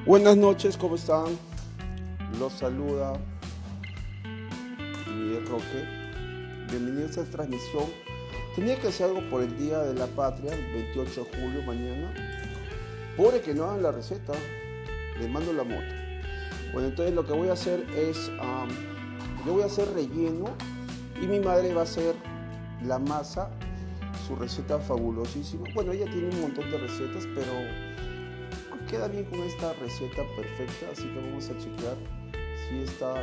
Buenas noches, ¿cómo están? Los saluda Miguel Roque. Bienvenidos a esta transmisión. Tenía que hacer algo por el Día de la Patria, el 28 de julio, mañana. Pobre que no hagan la receta, les mando la moto. Bueno, entonces lo que voy a hacer es, yo voy a hacer relleno y mi madre va a hacer la masa, su receta fabulosísima. Bueno, ella tiene un montón de recetas, pero queda bien con esta receta perfecta, así que vamos a chequear si está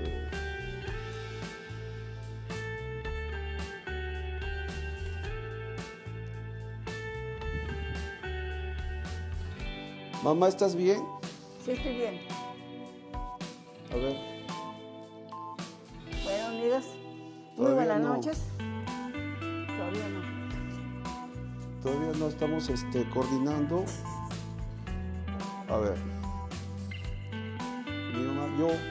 Mamá, ¿estás bien? Sí, estoy bien. A ver. Bueno, amigas, muy Todavía buenas no. noches. Todavía no. Todavía no estamos coordinando. A ver. Mi mamá,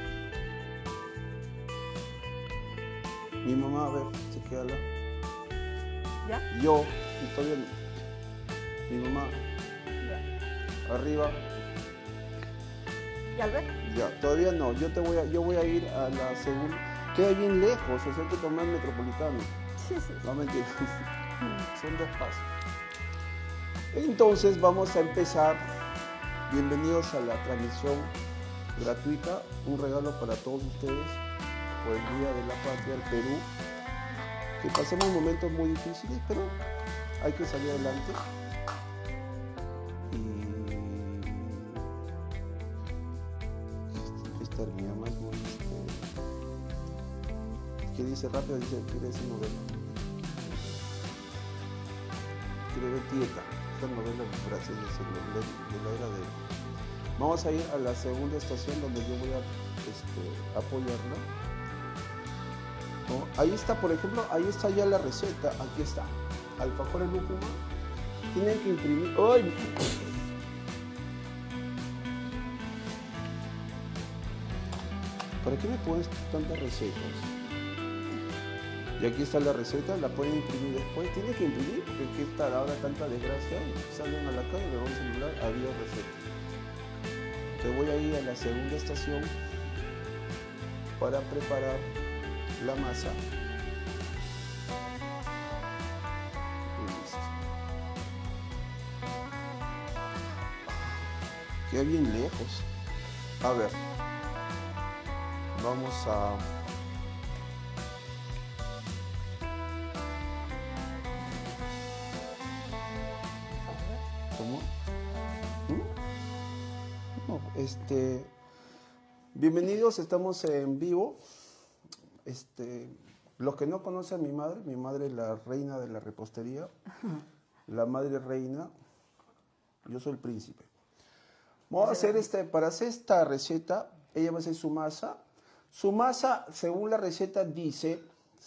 Mi mamá, a ver, chequeala. ¿Ya? Yo, y todavía no. Mi mamá, ¿Ya? arriba. ¿Ya, Albert? Ya, todavía no. Yo voy a ir a la segunda. Queda bien lejos, o sea, hay que tomar el metropolitano. Sí, sí. No, mentira. Son 2 pasos. Entonces vamos a empezar. Bienvenidos a la transmisión gratuita. Un regalo para todos ustedes por el Día de la Patria del Perú. Que pasemos momentos muy difíciles, pero hay que salir adelante. Y esta es mi mamá, es muy ¿qué dice rápido? Dice, quiere decir novela. Quiere ver Tieta. Esta novela francesa de la era de... Vamos a ir a la segunda estación donde yo voy a apoyarla. ¿No? Ahí está, por ejemplo, ahí está ya la receta. Aquí está. Alfajor en lúcuma. Tienen que imprimir... ¡Ay! ¿Para qué me pones tantas recetas? Y aquí está la receta, la pueden imprimir después. Tiene que imprimir, porque qué tal ahora tanta desgracia. Salen a la calle, le van a celular, adiós receta. Te voy a ir a la segunda estación para preparar la masa. Y listo. Queda bien lejos. A ver. Vamos a... ¿Cómo? No, bienvenidos, estamos en vivo. Los que no conocen a mi madre es la reina de la repostería, la madre reina, yo soy el príncipe. Vamos a hacer para hacer esta receta, ella va a hacer su masa. Su masa, según la receta, dice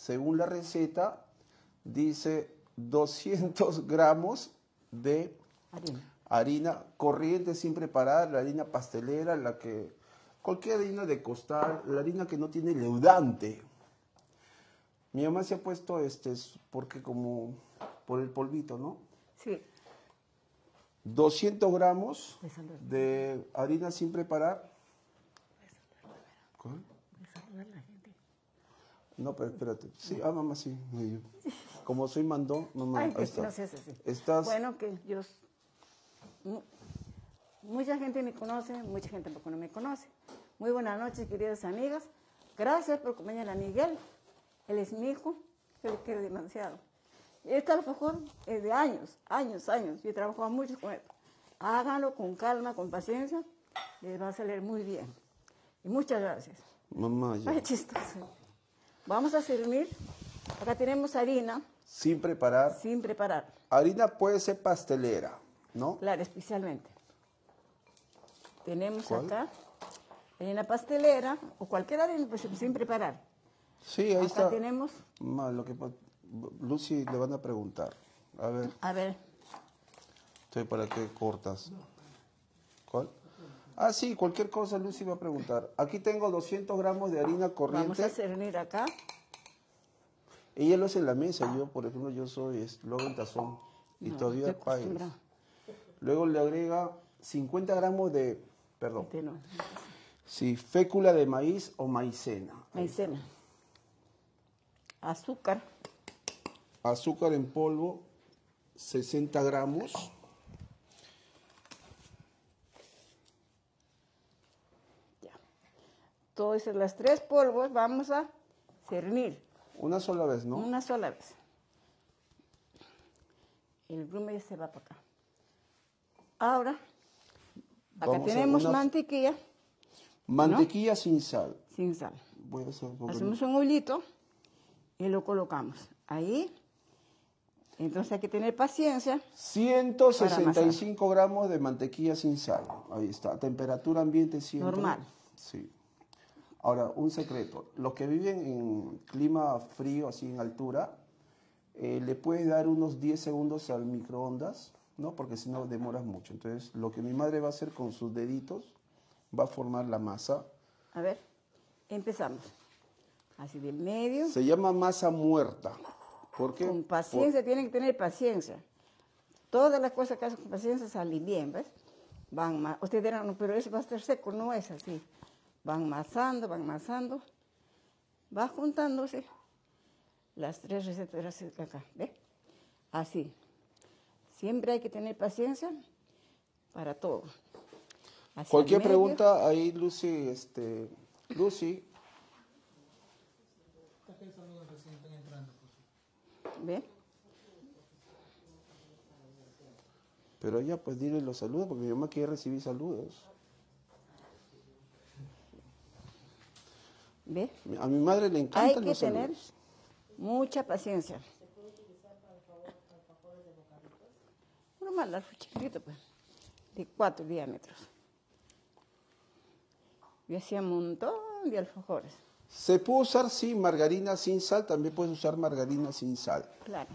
200 gramos de harina corriente sin preparar, la harina pastelera, cualquier harina de costal, la harina que no tiene leudante. Mi mamá se ha puesto porque como por el polvito, ¿no? Sí. 200 gramos de harina sin preparar. ¿Cuál? No, pero espérate. Sí, mamá, sí. Como soy mandón, mamá, Ay, ahí está. no sé, sí. Estás... Bueno, que yo... Mucha gente me conoce, mucha gente no me conoce. Muy buenas noches, queridas amigas. Gracias por acompañar a Miguel. Él es mi hijo, yo le quiero demasiado. Este alfajor es de años. Yo he trabajado mucho con él. Háganlo con calma, con paciencia. Les va a salir muy bien. Y muchas gracias. Mamá, ya. Ay, chistoso. Vamos a servir. Acá tenemos harina. Sin preparar. Sin preparar. Harina puede ser pastelera, ¿no? Claro, especialmente. Tenemos ¿Cuál? acá harina pastelera o cualquier harina pues, sin preparar. Sí, ahí Acá está. tenemos... Ma, Lucy le van a preguntar. A ver, A ver, ¿para qué cortas? ¿Cuál? Ah, sí, cualquier cosa Lucy va a preguntar. Aquí tengo 200 gramos de harina corriente. vamos a servir acá. Ella lo hace en la mesa. Yo, por ejemplo, lo hago en tazón. Y No, todavía estoy país. acostumbrada. Luego le agrega 50 gramos de Perdón. Este no. Sí, fécula de maíz o maicena. Maicena. Azúcar. Azúcar en polvo, 60 gramos. Ya. Todas las 3 polvos vamos a cernir. Una sola vez, ¿no? Una sola vez. El grumo ya se va para acá. Ahora, acá Vamos a tenemos una- mantequilla Mantequilla sin sal. sin sal. Voy a hacer un poco- Hacemos un hoyito y lo colocamos ahí. Entonces hay que tener paciencia. 165 gramos de mantequilla sin sal. Ahí está. Temperatura ambiente 100. Normal. Sí. Ahora, un secreto. Los que viven en clima frío, así en altura, le puedes dar unos 10 segundos al microondas, ¿no? Porque si no demoras mucho. Entonces, lo que mi madre va a hacer con sus deditos, va a formar la masa. A ver, empezamos. Así del medio. Se llama masa muerta. ¿Por qué? Con paciencia, tienen que tener paciencia. Todas las cosas que hacen con paciencia salen bien, ¿ves? Van más. Ustedes dirán, no, pero eso va a estar seco. No es así. Van masando, va juntándose las 3 recetas acá, ¿ves? Así. Siempre hay que tener paciencia para todo. Hacia Cualquier el medio. pregunta ahí, Lucy, Lucy, ¿Ve? pero ya pues dile los saludos porque mi mamá quiere recibir saludos. ¿Ve? A mi madre le Hay encantan que los tener saludos. mucha paciencia. Normal, algo chiquitito, pues, de 4 diámetros. Yo hacía un montón de alfajores, Se puede usar, sí, margarina sin sal, también puedes usar margarina sin sal. claro.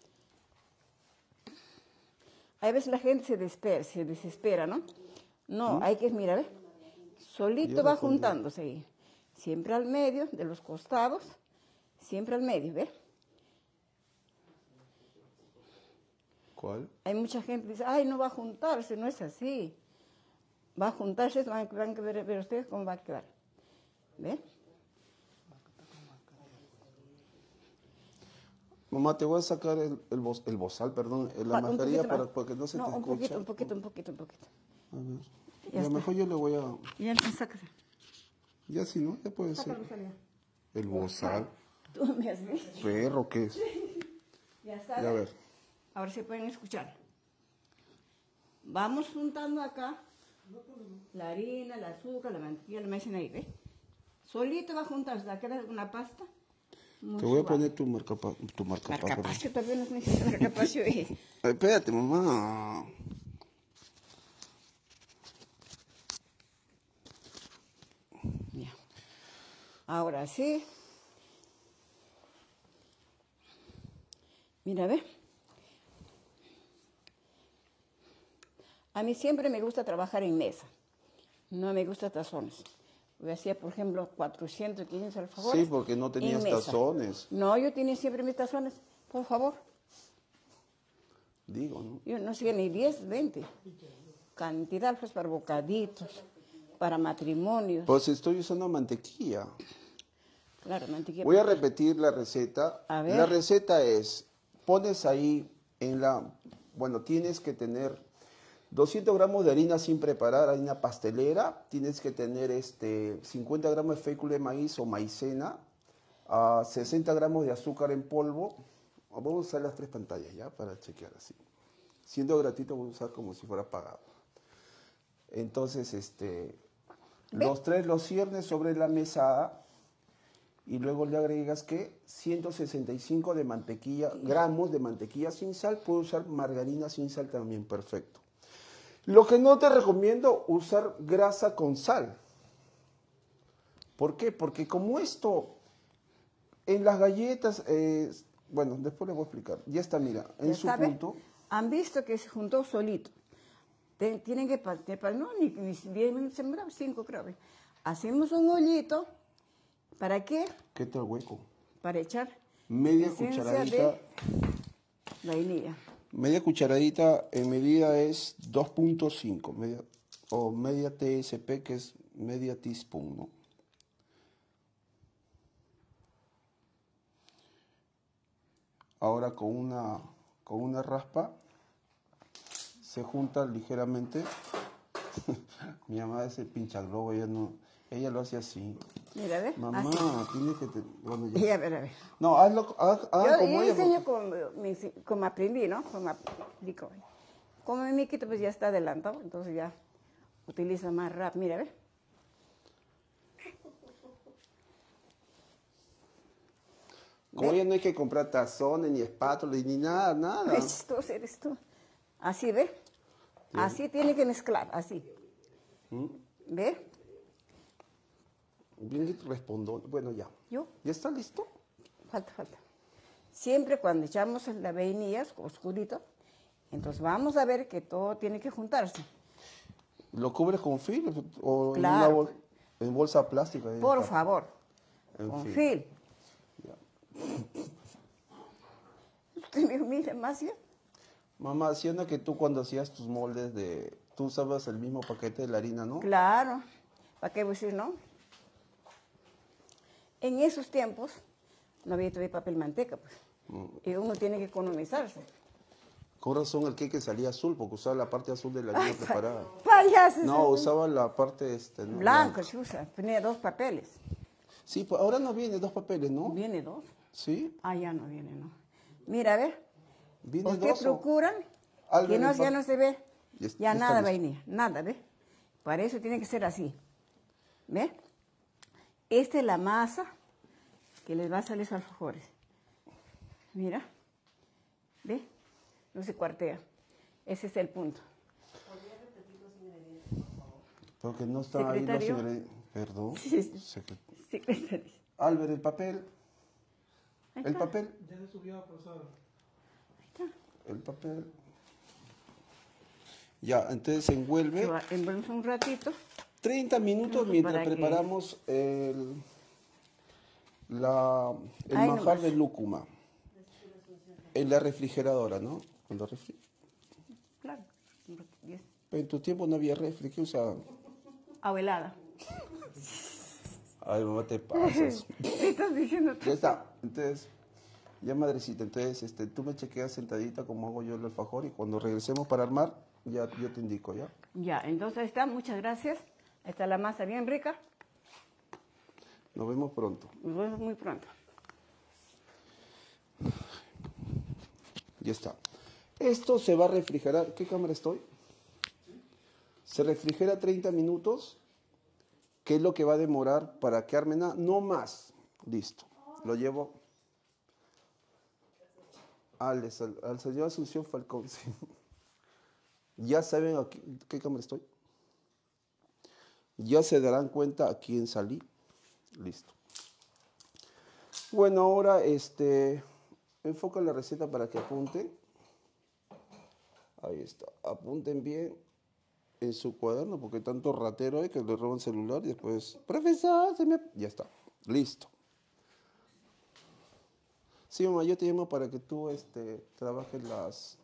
A veces la gente se desespera, ¿no? No, hay que, mira, ¿ves? Solito Yo va respondí. juntándose ahí. Siempre al medio, de los costados, siempre al medio, ¿ves? ¿Cuál? Hay mucha gente que dice, ay, no va a juntarse, no es así. Va a juntarse, van a ver ustedes cómo va a quedar. ¿Ve? Mamá, te voy a sacar el bozal, perdón, la Un mascarilla poquito más. para que no se te un escuche. poquito. A ver. Ya Y a lo está. mejor yo le voy a... Y entonces sácase. Ya si no, ya puede ser. Sácalo, salga. El bozal. Tú me has visto. Perro, ¿qué es? Ya está. Ya a ver. Ahora se pueden escuchar. Vamos juntando acá la harina, el azúcar, la mantequilla, la maicena ahí, ¿ves? Solito va a juntarse, va a quedar una pasta. Muy Te voy a suave. poner tu marcapacio. Marcapacio, todavía no necesito marcapacio. Espérate, mamá. Ya. Ahora sí. Mira, ve. A mí siempre me gusta trabajar en mesa. No me gusta tazones. Yo hacía, por ejemplo, 400, 500 alfajores. Sí, porque no tenías en mesa. tazones. No, yo tenía siempre mis tazones. Por favor. Digo, ¿no? Yo no sé ni 10, 20. Cantidad pues, para bocaditos, para matrimonios. Pues estoy usando mantequilla. Claro, mantequilla. Voy a repetir la receta. A ver. La receta es, pones ahí en la... Bueno, tienes que tener 200 gramos de harina sin preparar, harina pastelera. Tienes que tener 50 gramos de fécula de maíz o maicena. 60 gramos de azúcar en polvo. Vamos a usar las 3 pantallas ya para chequear así. Siendo gratuito voy a usar como si fuera pagado. Entonces, los 3 los ciernes sobre la mesada y luego le agregas que 165 de mantequilla, gramos de mantequilla sin sal. Puedes usar margarina sin sal también, perfecto. Lo que no te recomiendo, usar grasa con sal. ¿Por qué? Porque como esto, en las galletas, bueno, después les voy a explicar. Ya está, mira, en Ya su sabe, punto. Han visto que se juntó solito. Tienen que, no, ni 10 minutos, 5 creo. Hacemos un hoyito, ¿para qué? ¿Qué tal hueco? Para echar Media esencia cucharadita. de vainilla. Media cucharadita en medida es 2.5. o media TSP, que es media teaspoon, ¿no? Ahora con una raspa se junta ligeramente. Mi mamá es el pinchaglobo, ella lo hace así. Mira, a ver. Mamá, así. tiene que... bueno, ya. Y a ver, a ver. No, hazlo, haga como Yo ella. enseño como aprendí, ¿no? Como mi miquito pues ya está adelantado, entonces ya utiliza más rap. Mira, a ver. Como ella no hay que comprar tazones, ni espátulas, ni nada, nada. Eres tú. Así, ¿ve? Así tiene que mezclar, así. ¿Ve? Bien respondo. Bueno, ya. ¿Yo? ¿Ya está listo? Falta. Siempre cuando echamos la vainilla oscurito, entonces vamos a ver que todo tiene que juntarse. ¿Lo cubres con film o Claro. en bolsa plástica? Por favor, En con film. film. Ya. Usted me mira más ya. Mamá, haciendo que tú cuando hacías tus moldes tú usabas el mismo paquete de la harina, ¿no? Claro. ¿Para qué decir no? En esos tiempos no había todavía papel manteca, pues. Y uno tiene que economizarse. Con razón el queque salía azul, porque usaba la parte azul de la harina preparada. Payasos. No, usaba la parte Blanco, no, blanca. se usa. Tenía 2 papeles. Sí, pues ahora no viene 2 papeles, ¿no? ¿Viene 2? ¿Sí? Ah, ya no viene, no. Mira, a ver. ¿Viene Usted 2 procura Álvaro, que no, el ya no se ve. Ya Ya está nada listo. vainilla, nada, ¿ve? Para eso tiene que ser así. ¿Ve? Esta es la masa que les va a salir sus alfajores. Mira. ¿Ve? No se cuartea. Ese es el punto. Porque no están ahí los Secretario. ingredientes. Perdón. Sí. Secret- Secretario. Álvaro, el papel. Ahí El está. papel. Ya se subió, profesor. Ahí está. El papel. Ya, entonces se envuelve. Envolvemos un ratito. 30 minutos mientras Para que- preparamos el Ahí manjar nomás. de lúcuma. En la refrigeradora, ¿no? Cuando Claro. En tu tiempo no había refri, ¿qué usaban? Abuelada. Ay, mamá, te pasas. ¿Qué estás diciendo tú? Ya está. Entonces, ya madrecita, entonces tú me chequeas sentadita como hago yo el alfajor y cuando regresemos para armar, ya yo te indico, ¿ya? Ya, entonces ahí está, muchas gracias. Ahí está la masa bien rica. Nos vemos pronto. Nos vemos muy pronto. Ya está. Esto se va a refrigerar. ¿Qué cámara estoy? Se refrigera 30 minutos, que es lo que va a demorar para que arme nada, no más. Listo. Lo llevo al señor Asunción Falcón. Sí. Ya saben aquí, ¿qué cámara estoy? Ya se darán cuenta a quién salí. Listo. Bueno, ahora enfoca la receta para que apunten. Ahí está. Apunten bien en su cuaderno, porque tanto ratero hay que le roban celular y después, profesor, ya está. Listo. Sí, mamá, yo te llamo para que tú trabajes las...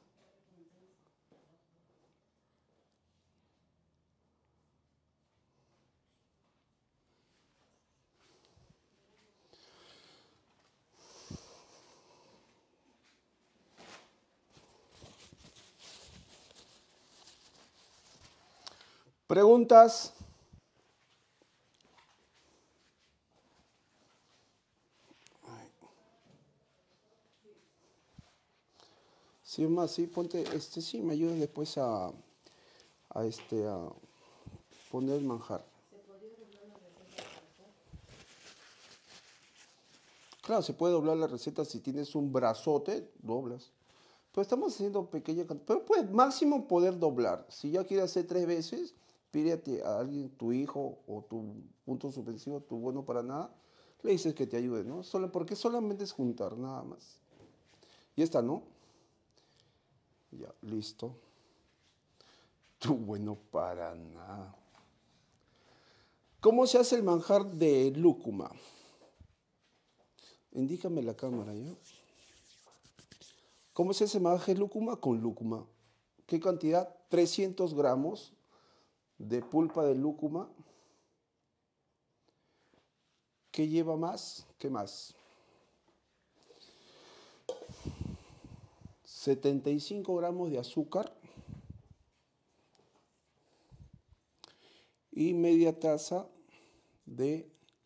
¿Preguntas? Sí, más, sí, ponte, sí, me ayudas después a poner el manjar. Claro, se puede doblar la receta si tienes un brazote, doblas. Pero estamos haciendo pequeña cantidad. Pero pues, máximo poder doblar. Si ya quieres hacer 3 veces, pídete a alguien, tu hijo o tu punto suspensivo, tu bueno para nada, le dices que te ayude, ¿no? Porque solamente es juntar, nada más. Y esta, ¿no? Ya, listo. Tu bueno para nada. ¿Cómo se hace el manjar de lúcuma? Indícame la cámara, ¿ya? ¿Cómo se hace manjar de lúcuma? Con lúcuma. ¿Qué cantidad? 300 gramos de pulpa de lúcuma. ¿Qué lleva más? ¿Qué más? 75 gramos de azúcar y media taza de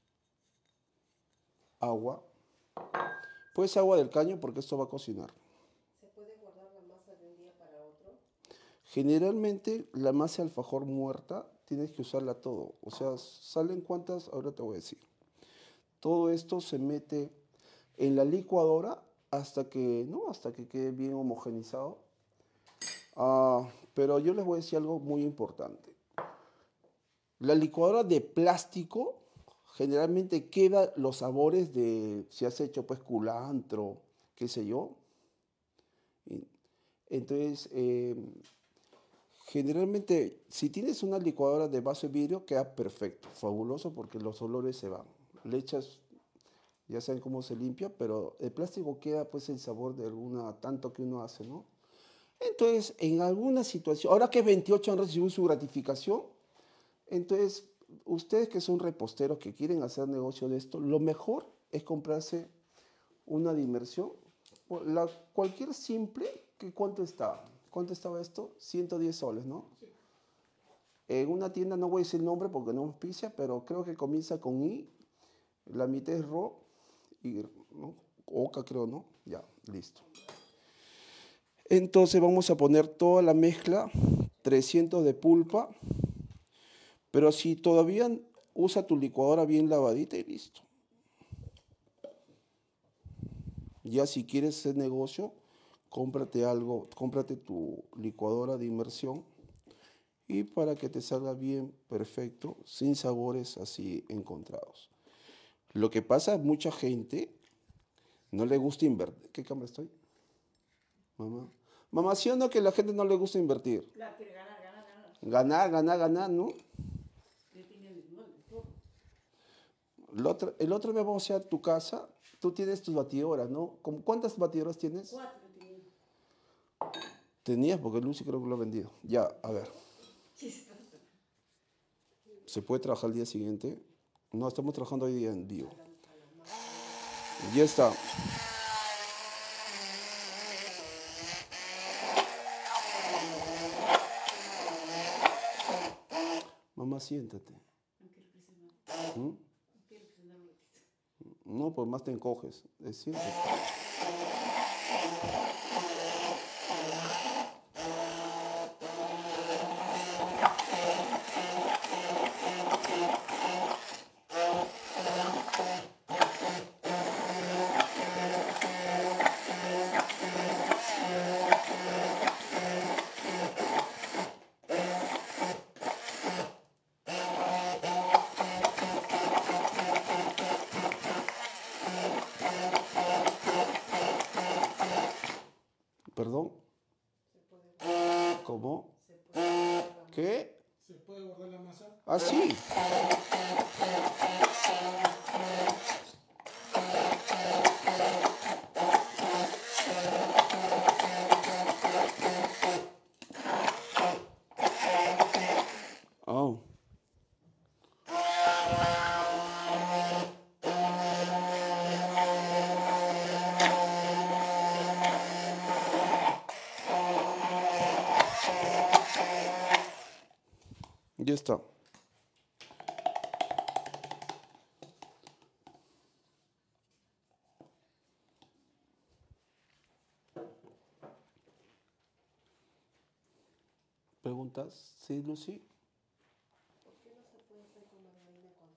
agua. Pues agua del caño porque esto va a cocinar. ¿Se puede guardar la masa de un día para otro? Generalmente la masa de alfajor muerta tienes que usarla todo. O sea, ¿salen cuántas? Ahora te voy a decir. Todo esto se mete en la licuadora hasta que quede bien homogenizado. Pero yo les voy a decir algo muy importante. La licuadora de plástico generalmente queda los sabores de, si has hecho pues culantro, qué sé yo. Entonces, generalmente si tienes una licuadora de vaso de vidrio queda perfecto, fabuloso porque los olores se van. Le echas, ya saben cómo se limpia, pero el plástico queda pues el sabor de tanto que uno hace, ¿no? Entonces, en alguna situación, ahora que 28 han recibido su gratificación, entonces, ustedes que son reposteros, que quieren hacer negocio de esto, lo mejor es comprarse una dimersión. Cualquier simple, ¿cuánto estaba? ¿Cuánto estaba esto? 110 soles, ¿no? Sí. En una tienda, no voy a decir el nombre porque no me auspicia, pero creo que comienza con I, la mitad es RO, y, ¿no? Oca creo, ¿no? Ya, listo. Entonces vamos a poner toda la mezcla, 300 de pulpa. Pero si todavía usa tu licuadora bien lavadita y listo. Ya si quieres hacer negocio, cómprate tu licuadora de inmersión y para que te salga bien, perfecto, sin sabores así encontrados. Lo que pasa es mucha gente no le gusta invertir. ¿Qué cámara estoy? Mamá. Mamá, ¿sí o no que a la gente no le gusta invertir? Claro, quiere ganar. Ganar, ¿no? El otro día vamos a ir a tu casa, tú tienes tus batidoras, ¿no? ¿Cuántas batidoras tienes? 4 tenía. Tenías, porque Lucy creo que lo ha vendido. Ya, a ver. ¿Se puede trabajar el día siguiente? No, estamos trabajando hoy día en vivo. Ya está. Mamá, siéntate. ¿Mm? No, pues más te encoges. Siéntate. ¿Perdón? ¿Cómo? ¿Qué? ¿Se puede guardar la masa? Ah, sí. Oh. Ya está. ¿Preguntas? ¿Sí, Lucy? ¿Por qué no se puede hacer con margarina con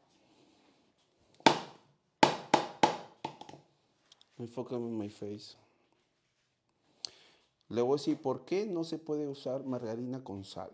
sal? Enfócame en my face. Le voy a decir por qué no se puede usar margarina con sal.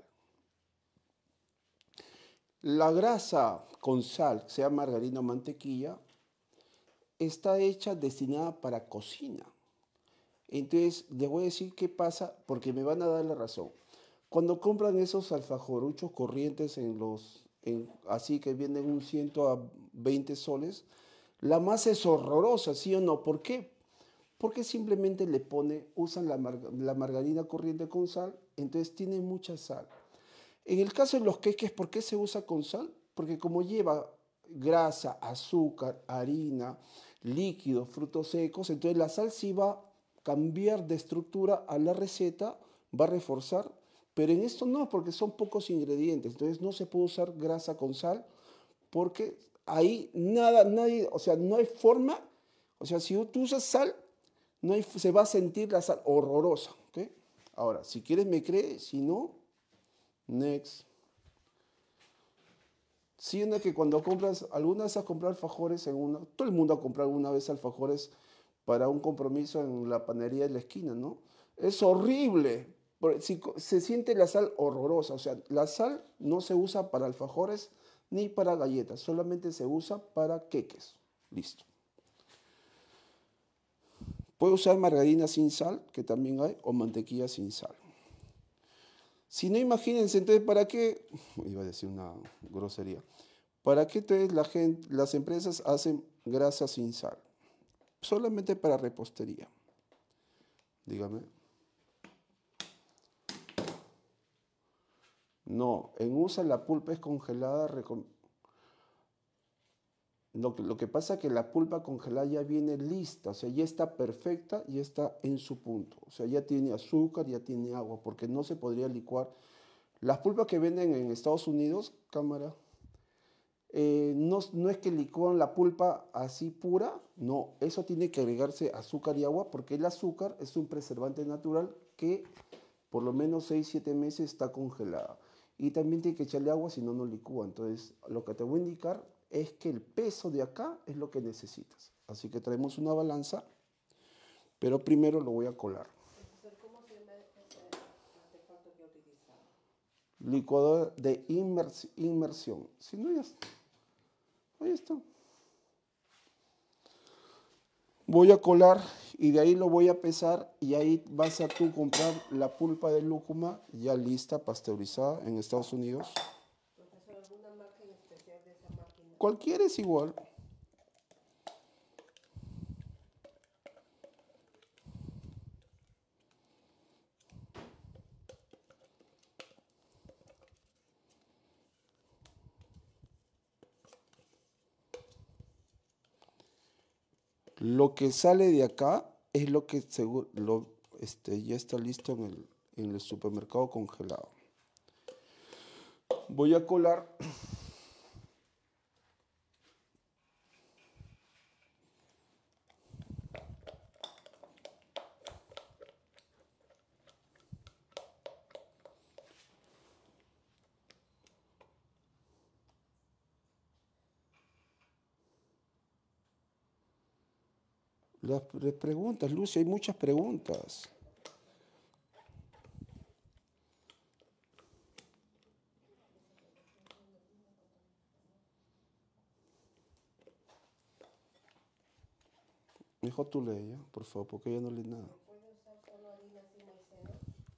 La grasa con sal, sea margarina o mantequilla, está hecha destinada para cocina. Entonces, les voy a decir qué pasa, porque me van a dar la razón. Cuando compran esos alfajoruchos corrientes así que vienen un 120 soles, la masa es horrorosa, ¿sí o no? ¿Por qué? Porque simplemente usan la margarina corriente con sal, entonces tiene mucha sal. En el caso de los queques, ¿por qué se usa con sal? Porque como lleva grasa, azúcar, harina, líquidos, frutos secos, entonces la sal sí va a cambiar de estructura a la receta, va a reforzar, pero en esto no, porque son pocos ingredientes, entonces no se puede usar grasa con sal, porque ahí nada, nadie, o sea, no hay forma, o sea, si tú usas sal, no hay, se va a sentir la sal horrorosa, ¿ok? Ahora, si quieres me crees, si no, next. Siendo que cuando compras, alguna vez has comprado alfajores en una, todo el mundo ha comprado alguna vez alfajores para un compromiso en la panadería de la esquina, ¿no? Es horrible, se siente la sal horrorosa, o sea, la sal no se usa para alfajores ni para galletas, solamente se usa para queques, listo. Puede usar margarina sin sal, que también hay, o mantequilla sin sal. Si no, imagínense, entonces, ¿para qué? Iba a decir una grosería. ¿Para qué entonces las empresas hacen grasa sin sal? Solamente para repostería. Dígame. No, en USA la pulpa es congelada. Lo que pasa es que la pulpa congelada ya viene lista, o sea, ya está perfecta, ya está en su punto. O sea, ya tiene azúcar, ya tiene agua, porque no se podría licuar. Las pulpas que venden en Estados Unidos, cámara, no es que licúan la pulpa así pura, no, eso tiene que agregarse azúcar y agua, porque el azúcar es un preservante natural que por lo menos 6-7 meses está congelada. Y también tiene que echarle agua, si no, no licúa. Entonces, lo que te voy a indicar es que el peso de acá es lo que necesitas. Así que traemos una balanza, pero primero lo voy a colar. Profesor, ¿cómo se llama ese artefacto que utilizaba? Licuador de inmersión. Si no, ya está. Ahí está. Voy a colar y de ahí lo voy a pesar y ahí vas a tú comprar la pulpa de lúcuma ya lista, pasteurizada en Estados Unidos. Profesor, ¿alguna marca en especial de esa máquina? Cualquiera es igual. Lo que sale de acá es lo que ya está listo en el supermercado congelado. Voy a colar. Las preguntas, Lucy, hay muchas preguntas. Mejor tú lee, ¿ya? Por favor, porque ella no lee nada. ¿Puede usar solo harina sin maicena?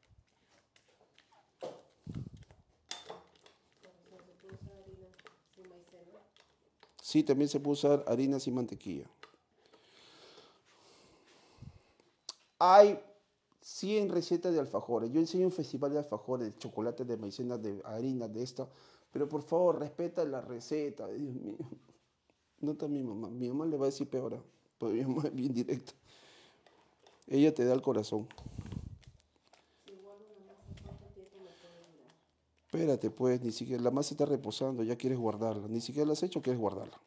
Profesor, ¿se puede usar harina sin maicena? Sí, también se puede usar harina sin mantequilla. Hay 100 recetas de alfajores. Yo enseño un festival de alfajores, de chocolate, de maicena, de harina, de esto. Pero por favor, respeta la receta. Dios mío. No está mi mamá. Mi mamá le va a decir peor. Pero mi mamá es bien directa. Ella te da el corazón. Si guardo una masa, ¿cuánto tiempo me puede durar? Espérate, pues, ni siquiera la masa está reposando, ya quieres guardarla. Ni siquiera la has hecho, quieres guardarla.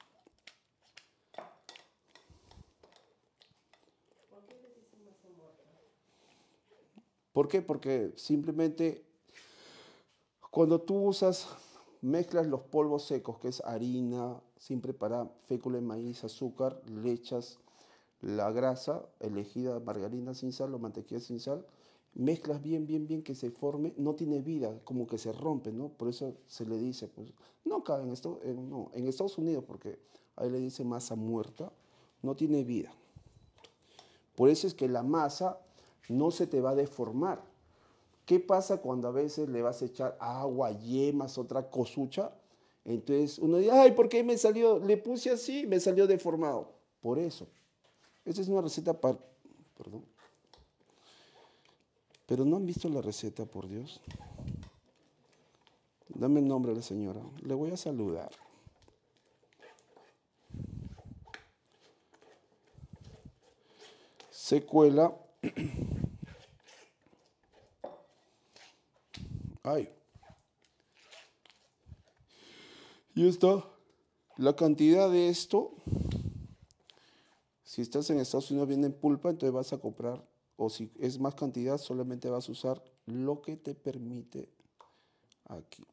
¿Por qué le dicen masa muerta? ¿Por qué? Porque simplemente cuando tú mezclas los polvos secos, que es harina, sin preparar, fécula de maíz, azúcar, le echas la grasa elegida, margarina sin sal o mantequilla sin sal, mezclas bien, bien, bien que se forme, no tiene vida, como que se rompe, ¿no? Por eso se le dice, pues, no acá en Estados Unidos, porque ahí le dice masa muerta, no tiene vida. Por eso es que la masa no se te va a deformar. ¿Qué pasa cuando a veces le vas a echar agua, yemas, otra cosucha? Entonces uno dice, ay, ¿por qué me salió? Le puse así, me salió deformado. Por eso. Esta es una receta para... Perdón. Pero no han visto la receta, por Dios. Dame el nombre de la señora. Le voy a saludar. Se cuela. Ay. Y está. La cantidad de esto, si estás en Estados Unidos viene en pulpa, entonces vas a comprar, o si es más cantidad, solamente vas a usar lo que te permite aquí.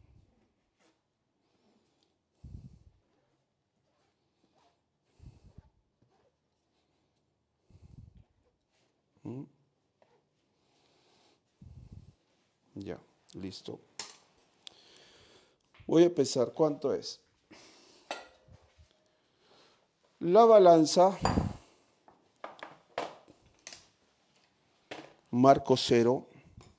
Ya, listo. Voy a pesar, ¿cuánto es? La balanza, marco 0.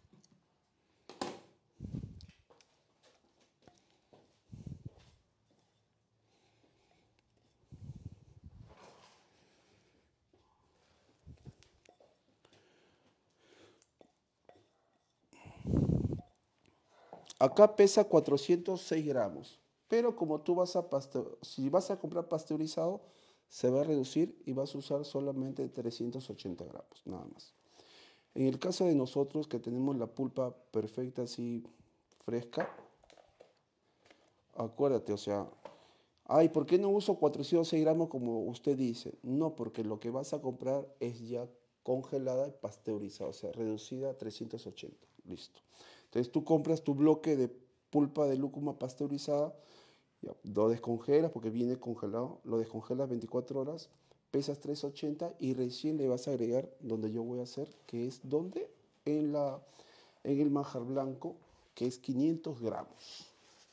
Acá pesa 406 gramos, pero como tú si vas a comprar pasteurizado, se va a reducir y vas a usar solamente 380 gramos, nada más. En el caso de nosotros que tenemos la pulpa perfecta, así fresca, acuérdate, o sea, ay, ¿por qué no uso 406 gramos como usted dice? No, porque lo que vas a comprar es ya congelada y pasteurizada, o sea, reducida a 380, listo. Entonces tú compras tu bloque de pulpa de lúcuma pasteurizada, ya, lo descongelas porque viene congelado, lo descongelas 24 horas, pesas 380 y recién le vas a agregar donde yo voy a hacer, que es donde en el manjar blanco, que es 500 gramos.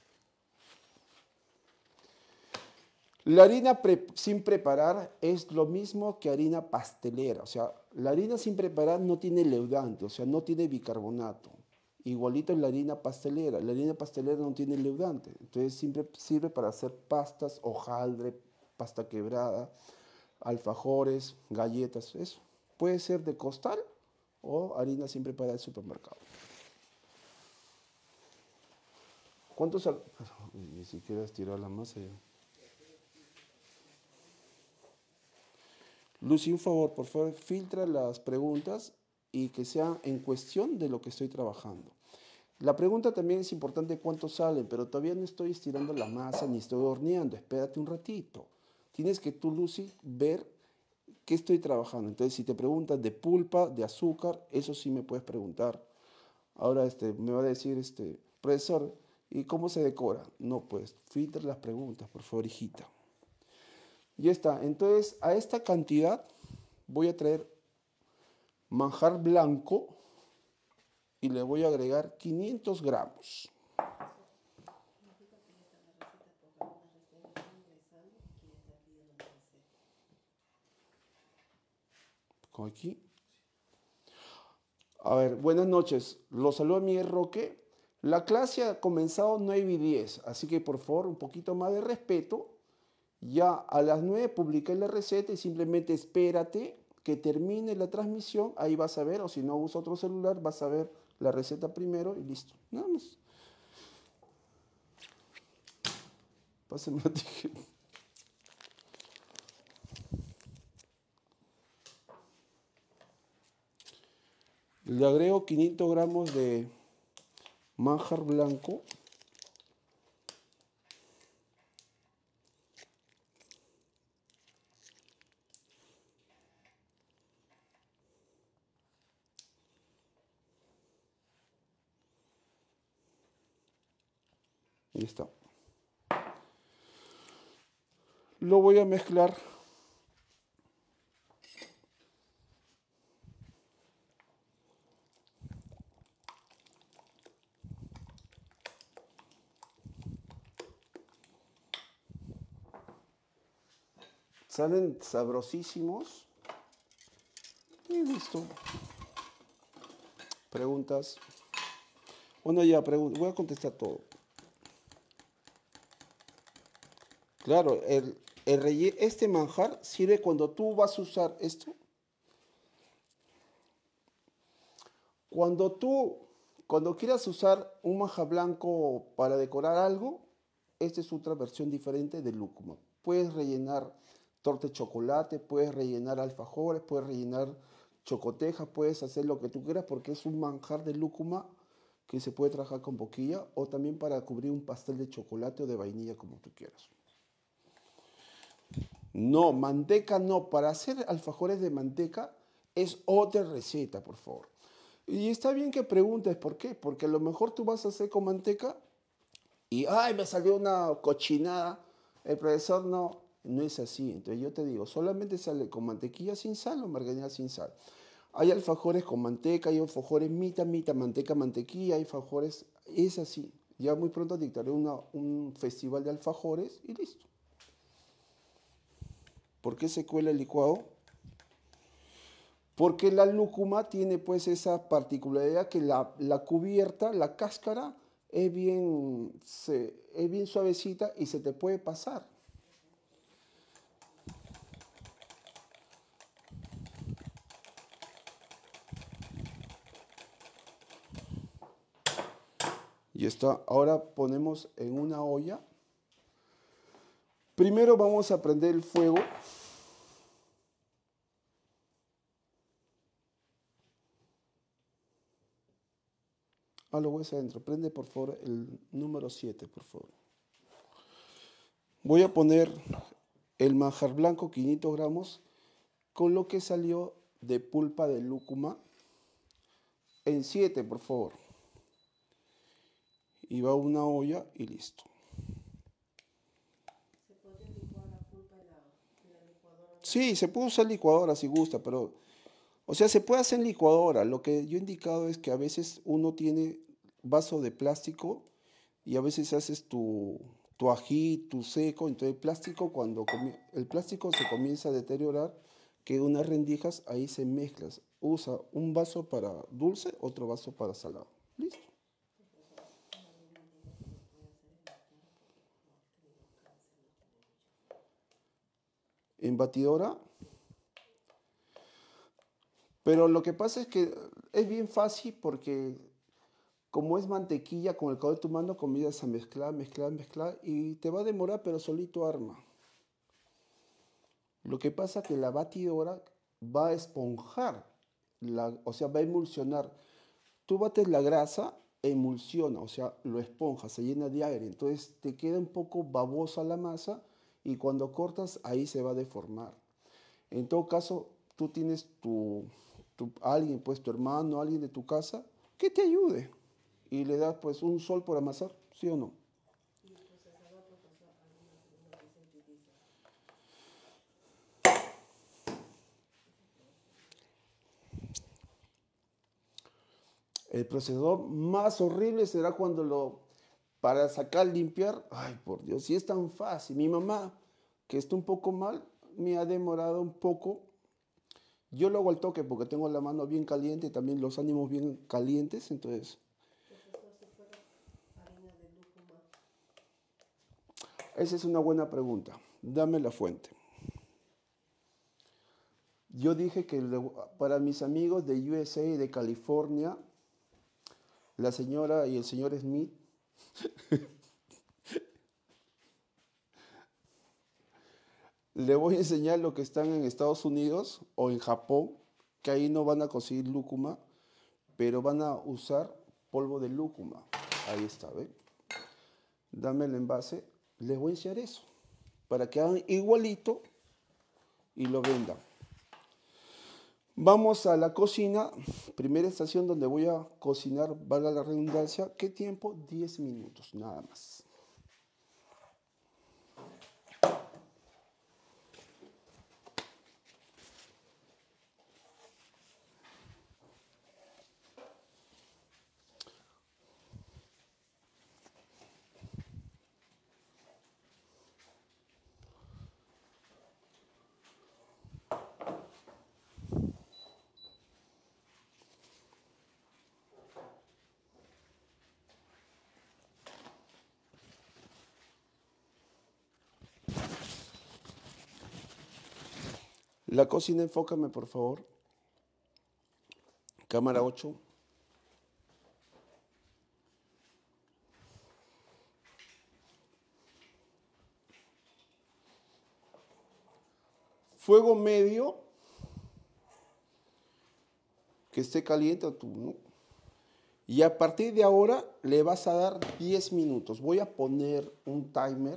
La harina sin preparar es lo mismo que harina pastelera, o sea, la harina sin preparar no tiene leudante, o sea, no tiene bicarbonato. Igualito en la harina pastelera no tiene leudante, entonces siempre sirve para hacer pastas, hojaldre, pasta quebrada, alfajores, galletas, eso. Puede ser de costal o harina sin preparar del supermercado. ¿Cuántos? Ni siquiera estirar la masa ya. Lucy, un favor, por favor, filtra las preguntas y que sean en cuestión de lo que estoy trabajando. La pregunta también es importante cuánto salen, pero todavía no estoy estirando la masa ni estoy horneando. Espérate un ratito. Tienes que tú, Lucy, ver qué estoy trabajando. Entonces, si te preguntas de pulpa, de azúcar, eso sí me puedes preguntar. Ahora me va a decir, profesor, ¿y cómo se decora? No, pues, filtra las preguntas, por favor, hijita. Ya está. Entonces, a esta cantidad voy a traer manjar blanco y le voy a agregar 500 gramos. Con aquí. A ver, buenas noches. Los saluda Miguel Roque. La clase ha comenzado 9:10, así que por favor un poquito más de respeto. Ya a las 9 publiqué la receta y simplemente espérate que termine la transmisión. Ahí vas a ver, o si no usa otro celular, vas a ver la receta primero y listo. Nada más. Pásenme la tijera. Le agrego 500 gramos de manjar blanco. Y está. Lo voy a mezclar. Salen sabrosísimos. Y listo. Preguntas. Bueno, ya, voy a contestar todo. Claro, este manjar sirve cuando tú vas a usar esto. Cuando tú cuando quieras usar un maja blanco para decorar algo, esta es otra versión diferente del lúcuma. Puedes rellenar torta de chocolate, puedes rellenar alfajores, puedes rellenar chocotejas, puedes hacer lo que tú quieras porque es un manjar de lúcuma que se puede trabajar con boquilla o también para cubrir un pastel de chocolate o de vainilla como tú quieras. No, manteca no. Para hacer alfajores de manteca es otra receta, por favor. Y está bien que preguntes por qué, porque a lo mejor tú vas a hacer con manteca y, ay, me salió una cochinada. El profesor no es así. Entonces yo te digo, solamente sale con mantequilla sin sal o margarina sin sal. Hay alfajores con manteca, hay alfajores mitad, manteca, mantequilla, hay alfajores, es así. Ya muy pronto dictaré un festival de alfajores y listo. ¿Por qué se cuela el licuado? Porque la lúcuma tiene pues esa particularidad que la cubierta, la cáscara, es bien suavecita y se te puede pasar. Y está, ahora ponemos en una olla. Primero vamos a prender el fuego. Lo voy a hacer adentro. Prende por favor el número 7, por favor. Voy a poner el manjar blanco, 500 gramos, con lo que salió de pulpa de lúcuma en 7, por favor. Y va a una olla y listo. ¿Se puede licuar la pulpa en la licuadora? Sí, se puede usar licuadora si gusta, pero, o sea, se puede hacer en licuadora. Lo que yo he indicado es que a veces uno tiene vaso de plástico y a veces haces tu ají, tu seco, entonces el plástico, cuando el plástico se comienza a deteriorar, que unas rendijas, ahí se mezclas. Usa un vaso para dulce, otro vaso para salado. Listo. En batidora. Pero lo que pasa es que es bien fácil porque como es mantequilla, con el calor de tu mano comienzas a mezclar y te va a demorar, pero solito arma. Lo que pasa es que la batidora va a esponjar, o sea, va a emulsionar. Tú bates la grasa, emulsiona, o sea, lo esponja, se llena de aire. Entonces te queda un poco babosa la masa y cuando cortas ahí se va a deformar. En todo caso, tú tienes alguien, pues tu hermano, alguien de tu casa, que te ayude. Y le das pues un sol por amasar, ¿sí o no? ¿Y el procesador, profesor, alguna vez se utiliza? El procesador más horrible será cuando para sacar, limpiar, ay por Dios, si es tan fácil. Mi mamá, que está un poco mal, me ha demorado un poco. Yo lo hago al toque porque tengo la mano bien caliente y también los ánimos bien calientes, entonces... Profesor, si fuera harina de lúcuma. Esa es una buena pregunta. Dame la fuente. Yo dije que para mis amigos de USA y de California, la señora y el señor Smith, le voy a enseñar lo que están en Estados Unidos o en Japón, que ahí no van a conseguir lúcuma, pero van a usar polvo de lúcuma. Ahí está, ¿ven? Dame el envase. Les voy a enseñar eso, para que hagan igualito y lo vendan. Vamos a la cocina, primera estación donde voy a cocinar, valga la redundancia. ¿Qué tiempo? 10 minutos, nada más. La cocina, enfócame por favor. Cámara 8. Fuego medio, que esté caliente tú, ¿no? Y a partir de ahora le vas a dar 10 minutos. Voy a poner un timer.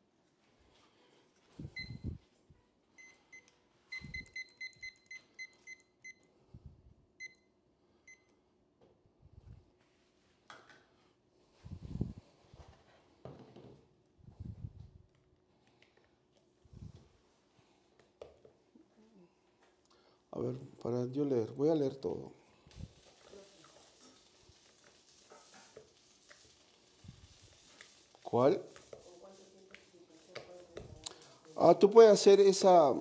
A ver, para yo leer, voy a leer todo. ¿Cuál? Tú puedes hacer esa...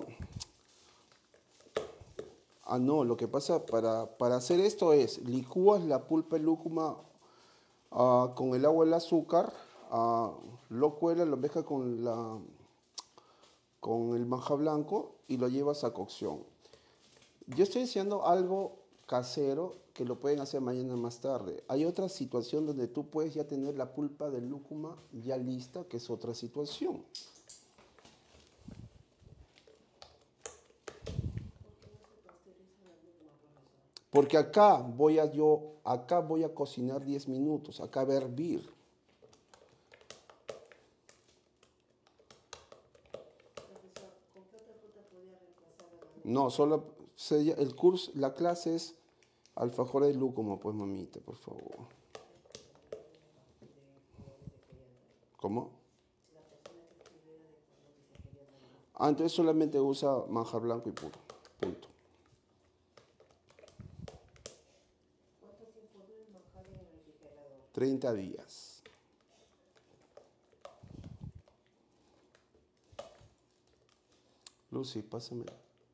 no, lo que pasa para hacer esto es, licúas la pulpa de lúcuma con el agua y el azúcar, lo cuelas, lo mezclas con el manjar blanco y lo llevas a cocción. Yo estoy diciendo algo casero que lo pueden hacer mañana más tarde. Hay otra situación donde tú puedes ya tener la pulpa de lúcuma ya lista, que es otra situación. Porque acá voy a cocinar 10 minutos, acá va a hervir. Profesor, ¿con qué otra fruta podría reemplazar a la No, solo el curso, la clase es alfajores de lúcuma, pues mamita, por favor. ¿Cómo? Entonces solamente usa manjar blanco y puro, punto. ¿Cuánto tiempo dura el manjar en el refrigerador? 30 días. Lucy, pásame.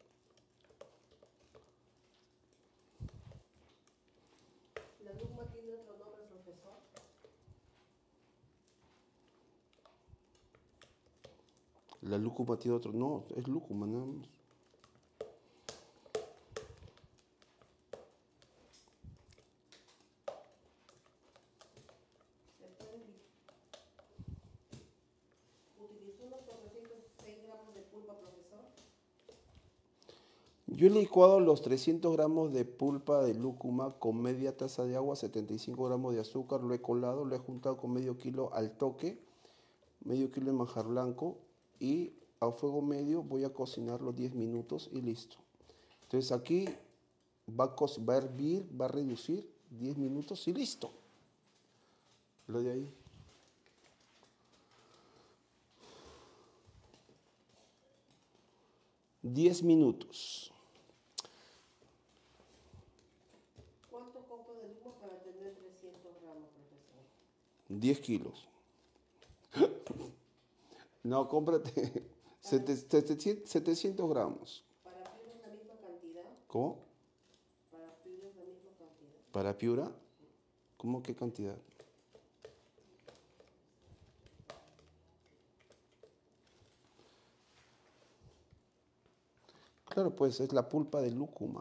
¿La lúcuma tiene otro nombre, profesor? La lúcuma tiene otro. No, es lúcuma nada más. ¿Utilizó unos 406 gramos de pulpa, profesor? Yo he licuado los 300 gramos de pulpa de lúcuma con media taza de agua, 75 gramos de azúcar, lo he colado, lo he juntado con medio kilo al toque, medio kilo de manjar blanco y a fuego medio voy a cocinar los 10 minutos y listo. Entonces aquí va a hervir, va a reducir 10 minutos y listo. Lo de ahí. $10 minutos. ¿Cuánto compro de lúcuma para tener 300 gramos, profesor? 10 kilos. No, cómprate 700 gramos. ¿Para Piura es la misma cantidad? ¿Cómo? ¿Para Piura es la misma cantidad? ¿Para Piura? ¿Cómo qué cantidad? Claro, pues es la pulpa de lúcuma.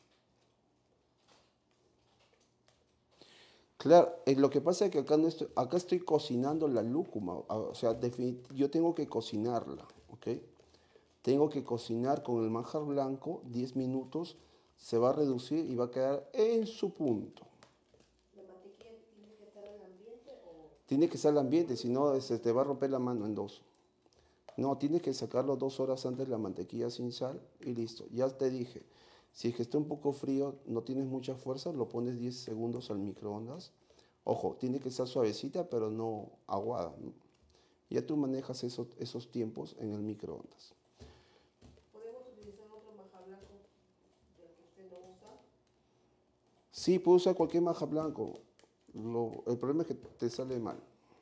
Claro, lo que pasa es que acá estoy cocinando la lúcuma, o sea, yo tengo que cocinarla, ¿ok? Tengo que cocinar con el manjar blanco 10 minutos, se va a reducir y va a quedar en su punto. ¿La mantequilla tiene que estar al ambiente o...? Tiene que estar al ambiente, si no se te va a romper la mano en dos. No, tienes que sacarlo 2 horas antes la mantequilla sin sal y listo. Ya te dije, si es que está un poco frío, no tienes mucha fuerza, lo pones 10 segundos al microondas. Ojo, tiene que estar suavecita, pero no aguada, ¿no? Ya tú manejas esos tiempos en el microondas. ¿Podemos utilizar otro manjar blanco del que usted no usa? Sí, puedes usar cualquier manjar blanco. El problema es que te sale mal.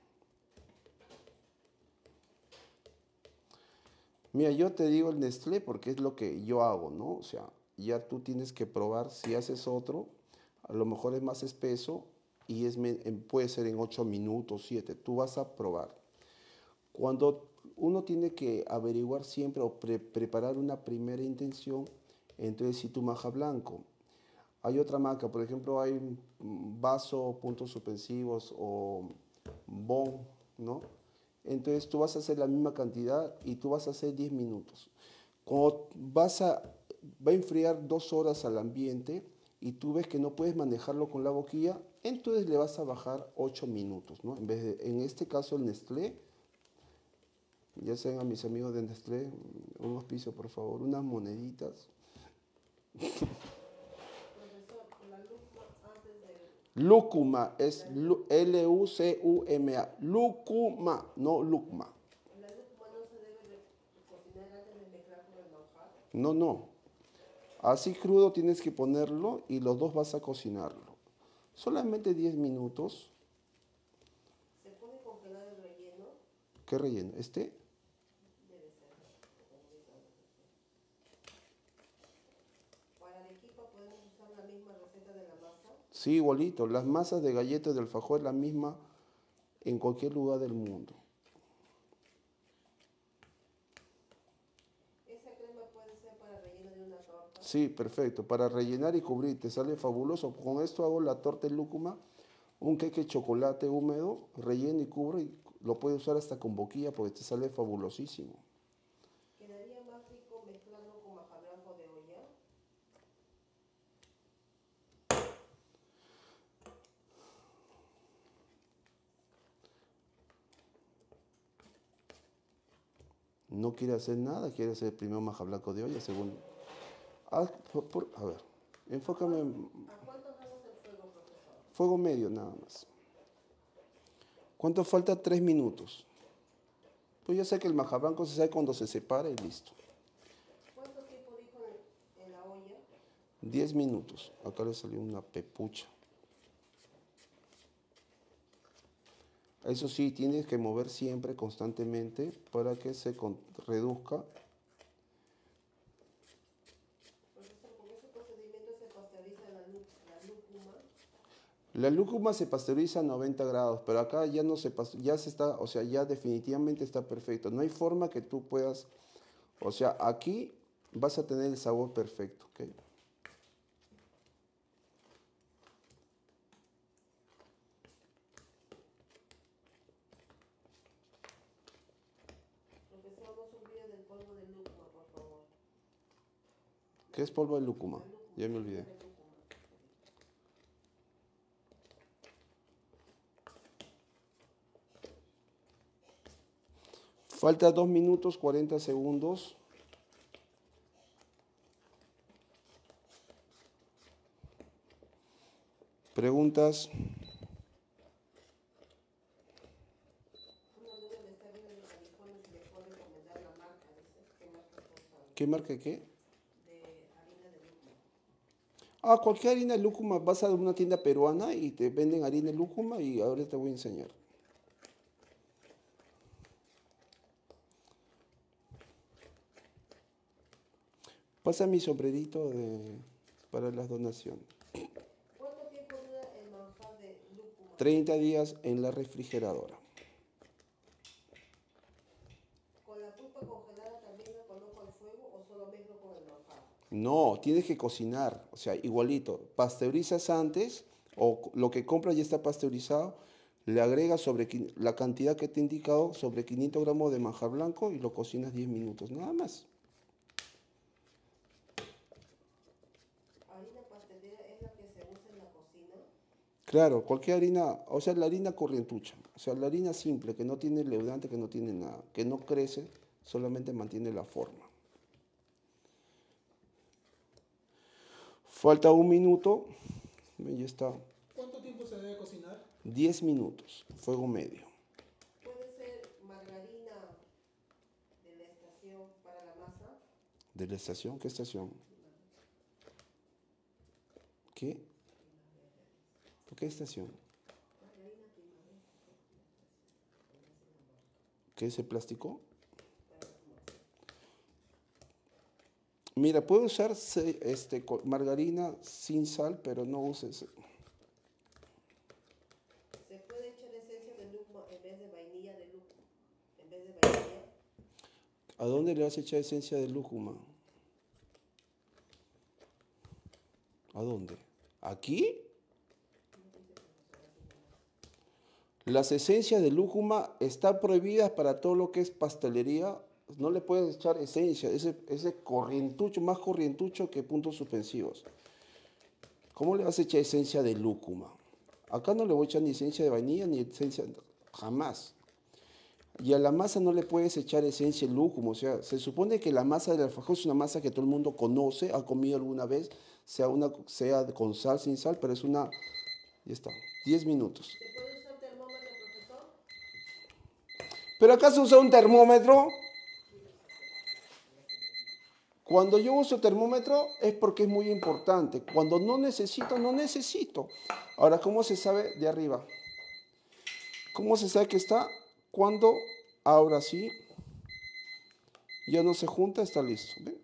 Mira, yo te digo el Nestlé porque es lo que yo hago, ¿no? O sea, ya tú tienes que probar si haces otro, a lo mejor es más espeso y puede ser en 8 minutos, 7. Tú vas a probar. Cuando uno tiene que averiguar siempre o preparar una primera intención, entonces si tu manjar blanco. Hay otra marca, por ejemplo, hay Vaso, puntos suspensivos o Bon, ¿no? Entonces tú vas a hacer la misma cantidad y tú vas a hacer 10 minutos. Cuando va a enfriar 2 horas al ambiente y tú ves que no puedes manejarlo con la boquilla, entonces le vas a bajar 8 minutos, ¿no? En vez de, en este caso el Nestlé, ya sean a mis amigos de Nestlé, un auspicio por favor, unas moneditas. Profesor, la lúcuma antes del... Lúcuma es L-U-C-U-M-A. Lúcuma, no lucma. La lúcuma no se debe de cocinar antes de mezclar con el manjar. No, no. Así crudo tienes que ponerlo y los dos vas a cocinarlo. Solamente 10 minutos. ¿Se puede congelar el relleno? ¿Qué relleno? ¿Este? Debe ser. Para Arequipa podemos usar la misma receta de la masa. Sí, igualito. Las masas de galletas de alfajor es la misma en cualquier lugar del mundo. ¿Esa crema puede ser para relleno de una torta? Sí, perfecto. Para rellenar y cubrir, te sale fabuloso. Con esto hago la torta de lúcuma, un queque de chocolate húmedo, relleno y cubro y lo puedes usar hasta con boquilla porque te sale fabulosísimo. ¿Quedaría más rico mezclarlo con maja blanco de olla? No quiere hacer nada, quiere hacer primero maja blanco de olla, según... a ver, enfócame en ¿A cuánto grados el fuego, profesor? fuego medio nada más. ¿Cuánto falta? 3 minutos. Pues ya sé que el maja blanco se sabe cuando se separa y listo. ¿Cuánto tiempo dijo en la olla? 10 minutos. Acá le salió una pepucha. Eso sí, tienes que mover siempre constantemente para que se reduzca. Profesor, con ese procedimiento se pasteuriza la lúcuma. La lúcuma se pasteuriza a 90 grados, pero acá ya no se ya se está, o sea, ya definitivamente está perfecto. No hay forma que tú puedas, o sea, aquí vas a tener el sabor perfecto, ¿ok? Profesor, no se olvide del polvo de lúcuma, por favor. ¿Qué es polvo de lúcuma? Ya me olvidé. De lúcuma. Falta 2 minutos 40 segundos. Preguntas. Una duda me está viendo de California si le puedo recomendar la marca, dice. ¿Qué marca usan? ¿Qué marca qué? De harina de lúcuma. Ah, cualquier harina de lúcuma. Vas a una tienda peruana y te venden harina de lúcuma y ahora te voy a enseñar. Pasa mi sombrerito para las donaciones. ¿Cuánto tiempo dura el manjar de lúcuma? 30 días en la refrigeradora. ¿Con la pulpa congelada también la coloco al fuego o solo mezclo con el manjar? No, tienes que cocinar, o sea, igualito. Pasteurizas antes o lo que compras ya está pasteurizado, le agregas sobre la cantidad que te he indicado, sobre 500 gramos de manjar blanco y lo cocinas 10 minutos, nada más. ¿Harina pastelera es la que se usa en la cocina? Claro, cualquier harina, o sea, la harina corrientucha, o sea, la harina simple, que no tiene leudante, que no tiene nada, que no crece, solamente mantiene la forma. Falta 1 minuto, ya está, ¿Cuánto tiempo se debe cocinar? 10 minutos, fuego medio. ¿Puede ser margarina de la estación para la masa? ¿De la estación? ¿Qué estación? ¿Qué? ¿Por qué estación? ¿Qué es el plástico? Mira, puedo usar margarina sin sal, pero no uses. ¿Se puede echar esencia de lúcuma en vez de vainilla de lúcuma? ¿En vez de vainilla? ¿A dónde le vas a echar esencia de lúcuma? ¿A dónde? ¿Aquí? Las esencias de lúcuma están prohibidas para todo lo que es pastelería no le puedes echar esencia, ese corrientucho, más corrientucho que puntos suspensivos. ¿Cómo le vas a echar esencia de lúcuma? Acá no le voy a echar ni esencia de vainilla ni esencia, jamás. Y a la masa no le puedes echar esencia de lúcuma. O sea, se supone que la masa del alfajor es una masa que todo el mundo conoce, ha comido alguna vez, sea con sal, sin sal, pero es una... Ya está, 10 minutos. ¿Se puede usar termómetro, profesor? ¿Pero acá se usa un termómetro? Cuando yo uso termómetro es porque es muy importante. Cuando no necesito, no necesito. Ahora, ¿cómo se sabe de arriba? ¿Cómo se sabe que está? Cuando, ahora sí, ya no se junta, está listo. ¿Ven?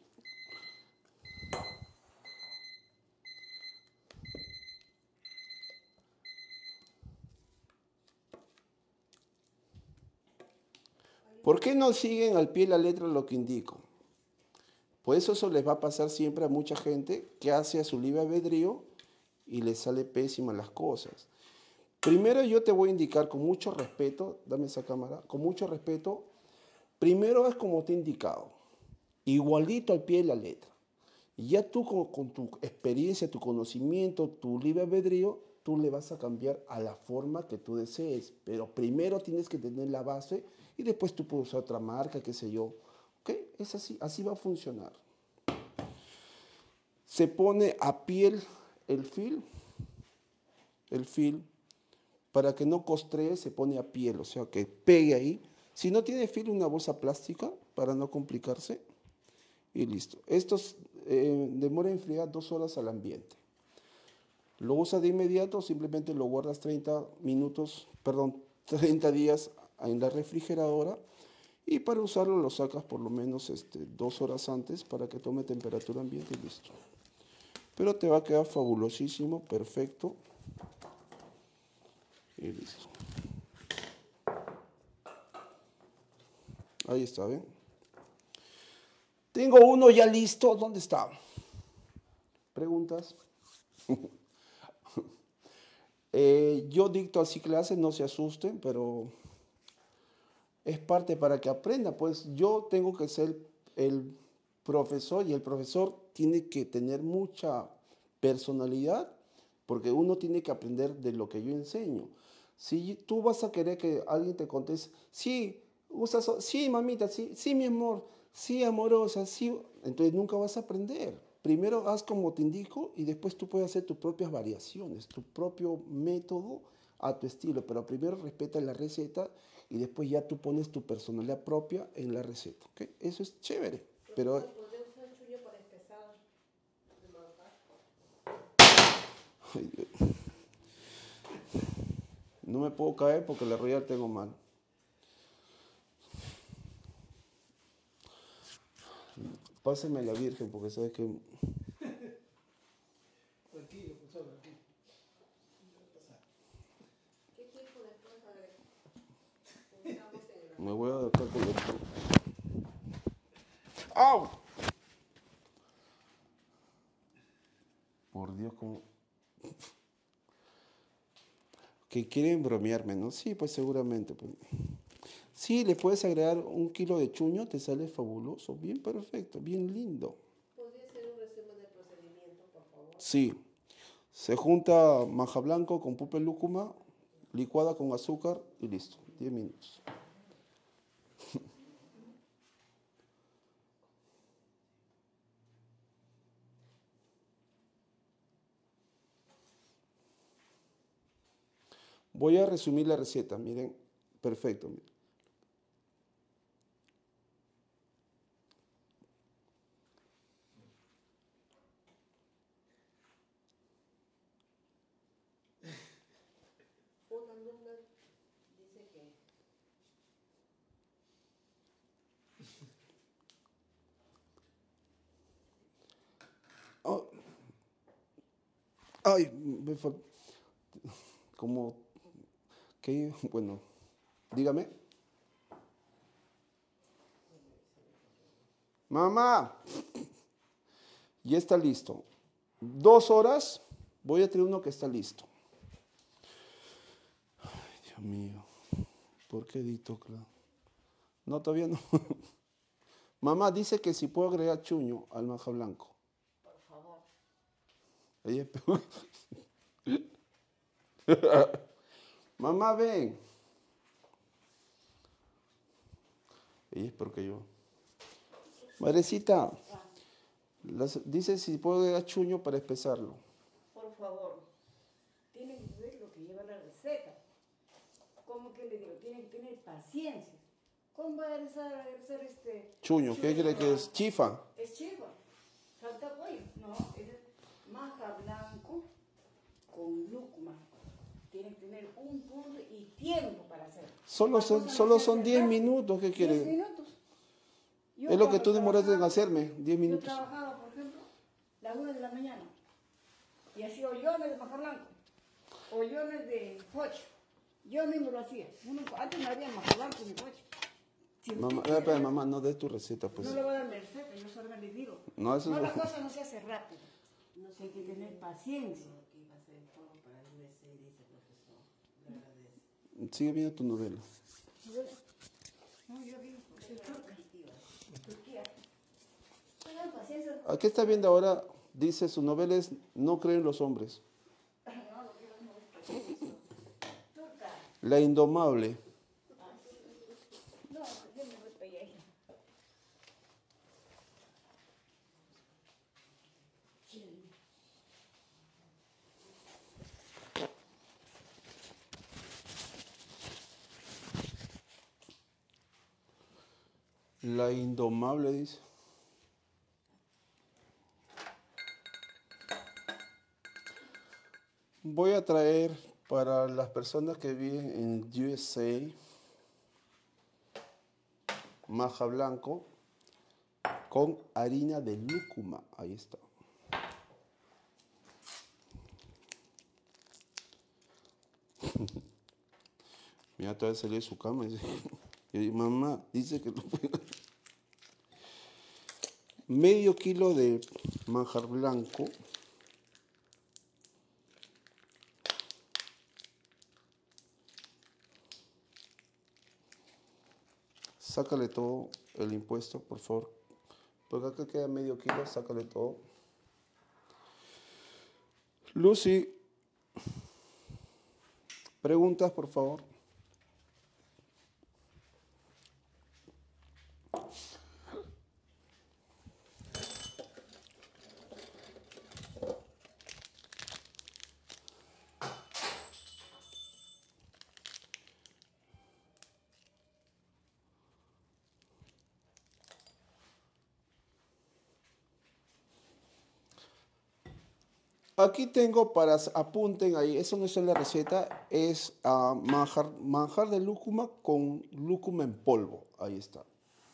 ¿Por qué no siguen al pie de la letra lo que indico? Pues eso les va a pasar siempre a mucha gente que hace a su libre albedrío y le sale pésimas las cosas. Primero yo te voy a indicar con mucho respeto, dame esa cámara, con mucho respeto, primero es como te he indicado, igualito al pie de la letra. Y ya tú con tu experiencia, tu conocimiento, tu libre albedrío, tú le vas a cambiar a la forma que tú desees. Pero primero tienes que tener la base y después tú puedes usar otra marca, qué sé yo. ¿Ok? Es así, así va a funcionar. Se pone a piel el fil, para que no costree, se pone a piel, o sea, que pegue ahí. Si no tiene fil, una bolsa plástica para no complicarse y listo. Esto demora en enfriar 2 horas al ambiente. Lo usas de inmediato, simplemente lo guardas 30 días en la refrigeradora y para usarlo lo sacas por lo menos 2 horas antes para que tome temperatura ambiente y listo. Pero te va a quedar fabulosísimo, perfecto y listo. Ahí está, ¿ven? Tengo uno ya listo, ¿dónde está? ¿Preguntas? Yo dicto así clases, no se asusten, pero es parte para que aprenda. Pues yo tengo que ser el profesor y el profesor tiene que tener mucha personalidad porque uno tiene que aprender de lo que yo enseño. Si tú vas a querer que alguien te conteste, sí, sí, mamita, sí, sí, mi amor, sí, amorosa, sí, entonces nunca vas a aprender. Primero haz como te indico y después tú puedes hacer tus propias variaciones, tu propio método a tu estilo, pero primero respeta la receta y después ya tú pones tu personalidad propia en la receta, ¿ok? Eso es chévere, pero... ¿Podría usar chuño para empezar de manjar? Ay, Dios. No me puedo caer porque la rodilla tengo mal. Pásame la Virgen porque sabes que... Tranquilo, profesor, tranquilo. ¿Qué tiempo después estamos en la... Me voy a adaptar con esto. ¡Au! Por Dios, ¿cómo? Que quieren bromearme, ¿no? Sí, pues seguramente. Pues. Sí, le puedes agregar 1 kilo de chuño, te sale fabuloso, bien perfecto, bien lindo. ¿Podría ser un resumen del procedimiento, por favor? Sí, se junta maja blanco con pulpa de lúcuma, licuada con azúcar y listo, 10 minutos. Voy a resumir la receta, miren, perfecto. Miren. Una alumna dice que... Oh. Ay, me faltó. Como que, bueno, dígame. Mamá, ya está listo. 2 horas, voy a tener uno que está listo. Ay, Dios mío, ¿por qué edito, claro? No, todavía no. Mamá dice que si puedo agregar chuño al manjar blanco. Por favor. Ella es peor. Mamá, ven. Ella es peor que yo. Madrecita, dice si puedo agregar chuño para espesarlo. Por favor. Tienen que ver lo que lleva la receta. ¿Cómo que le digo? Tienen que tener paciencia. ¿Cómo va a hacer este? Chuño, ¿qué cree que es? Chifa. Es chifa. Falta pollo. No, es maja blanco con lúcuma. Tienen que tener un punto y tiempo para hacerlo. Solo son 10 minutos, ¿qué 10 quieres? minutos. Yo Es lo que cuando tú demoraste en trabajaba, hacerme, 10 Yo minutos. trabajaba, por ejemplo, las 1 de la mañana. Y hacía hoyones de maja blanco, hoyones de pocho. Yo mismo lo hacía. Antes no había maja blanco ni pocho. Si Mamá, tú quieres, espera, mamá, no des tu receta, pues. no le voy a dar la receta, yo solo les digo. No, eso No, es la lo- cosa no se hace rápido. No sé, hay que tener paciencia. Que iba a hacer todo para el USC, dice el profesor. Le agradece. Sigue viendo tu novela. No, yo vi, soy turca. Turquía. Tengan paciencia. ¿A qué está viendo ahora? Dice, su novela es No creen los hombres. No, lo quiero no. Turca. La indomable. No, yo me voy para allá. La indomable, dice. Voy a traer para las personas que viven en USA maja blanco con harina de lúcuma. Ahí está. Mira, todavía salió de su cama. Y mamá dice que no puede. Medio kilo de manjar blanco. Sácale todo el impuesto, por favor. Porque acá queda medio kilo, sácale todo. Lucy, preguntas, por favor. Aquí tengo para, apunten ahí, eso no es en la receta, es manjar de lúcuma con lúcuma en polvo. Ahí está.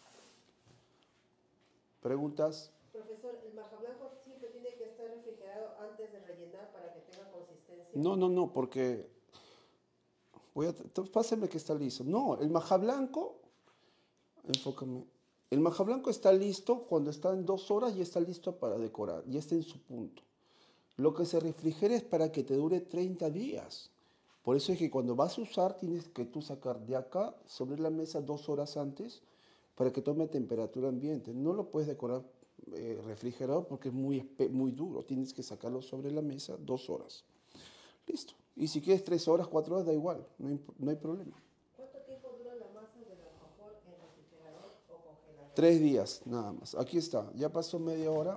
¿Preguntas? Profesor, ¿el maja blanco siempre tiene que estar refrigerado antes de rellenar para que tenga consistencia? No, porque pásame que está listo. No, el maja blanco, enfócame. El maja blanco está listo cuando está en 2 horas y está listo para decorar, ya está en su punto. Lo que se refrigera es para que te dure 30 días. Por eso es que cuando vas a usar tienes que tú sacar de acá sobre la mesa 2 horas antes para que tome temperatura ambiente. No lo puedes decorar refrigerado porque es muy duro. Tienes que sacarlo sobre la mesa 2 horas. Listo. Y si quieres 3 horas, 4 horas, da igual. No hay problema. ¿Cuánto tiempo dura la masa del alfajor en refrigerador o congelador? 3 días, nada más. Aquí está. Ya pasó media hora.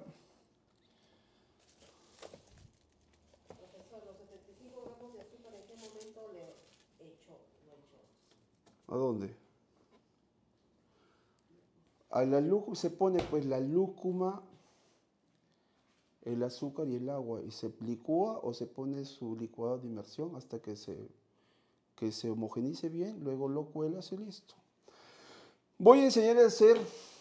Profesor, los 75 gramos de azúcar, ¿en qué momento lo echó? ¿A dónde? A la lúcuma se pone pues la lúcuma, el azúcar y el agua y se licúa o se pone su licuado de inmersión hasta que se homogenice bien, luego lo cuelas y listo. Voy a enseñarles a hacer,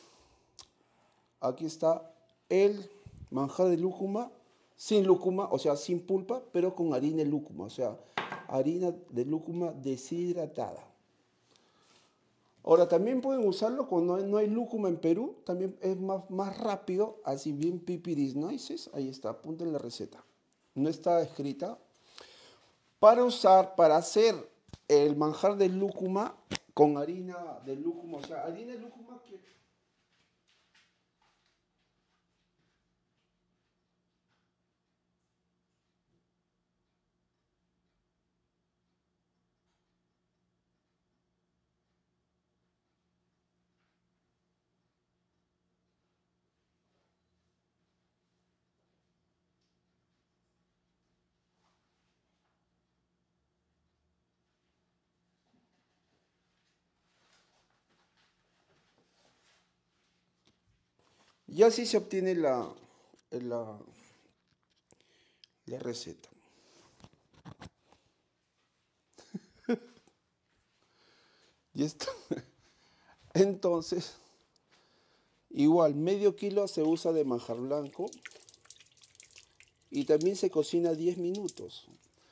aquí está el manjar de lúcuma, sin lúcuma, o sea, sin pulpa, pero con harina de lúcuma, o sea, harina de lúcuma deshidratada. Ahora, también pueden usarlo cuando no hay lúcuma en Perú, también es más rápido, así bien pipiris nices, ahí está, apunten la receta. No está escrita. Para hacer el manjar de lúcuma con harina de lúcuma, o sea, harina de lúcuma que Y así se obtiene la receta. Y esto, entonces, igual, medio kilo se usa de manjar blanco y también se cocina 10 minutos.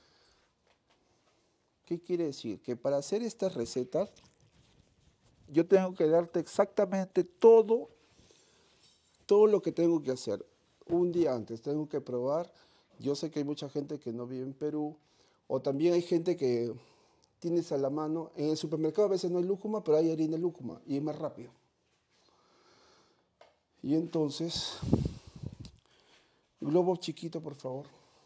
¿Qué quiere decir? Que para hacer estas recetas, yo tengo que darte exactamente todo lo que tengo que hacer. Un día antes tengo que probar. Yo sé que hay mucha gente que no vive en Perú, o también hay gente que tienes a la mano. En el supermercado a veces no hay lúcuma, pero hay harina de lúcuma y es más rápido. Y entonces, globo chiquito, por favor.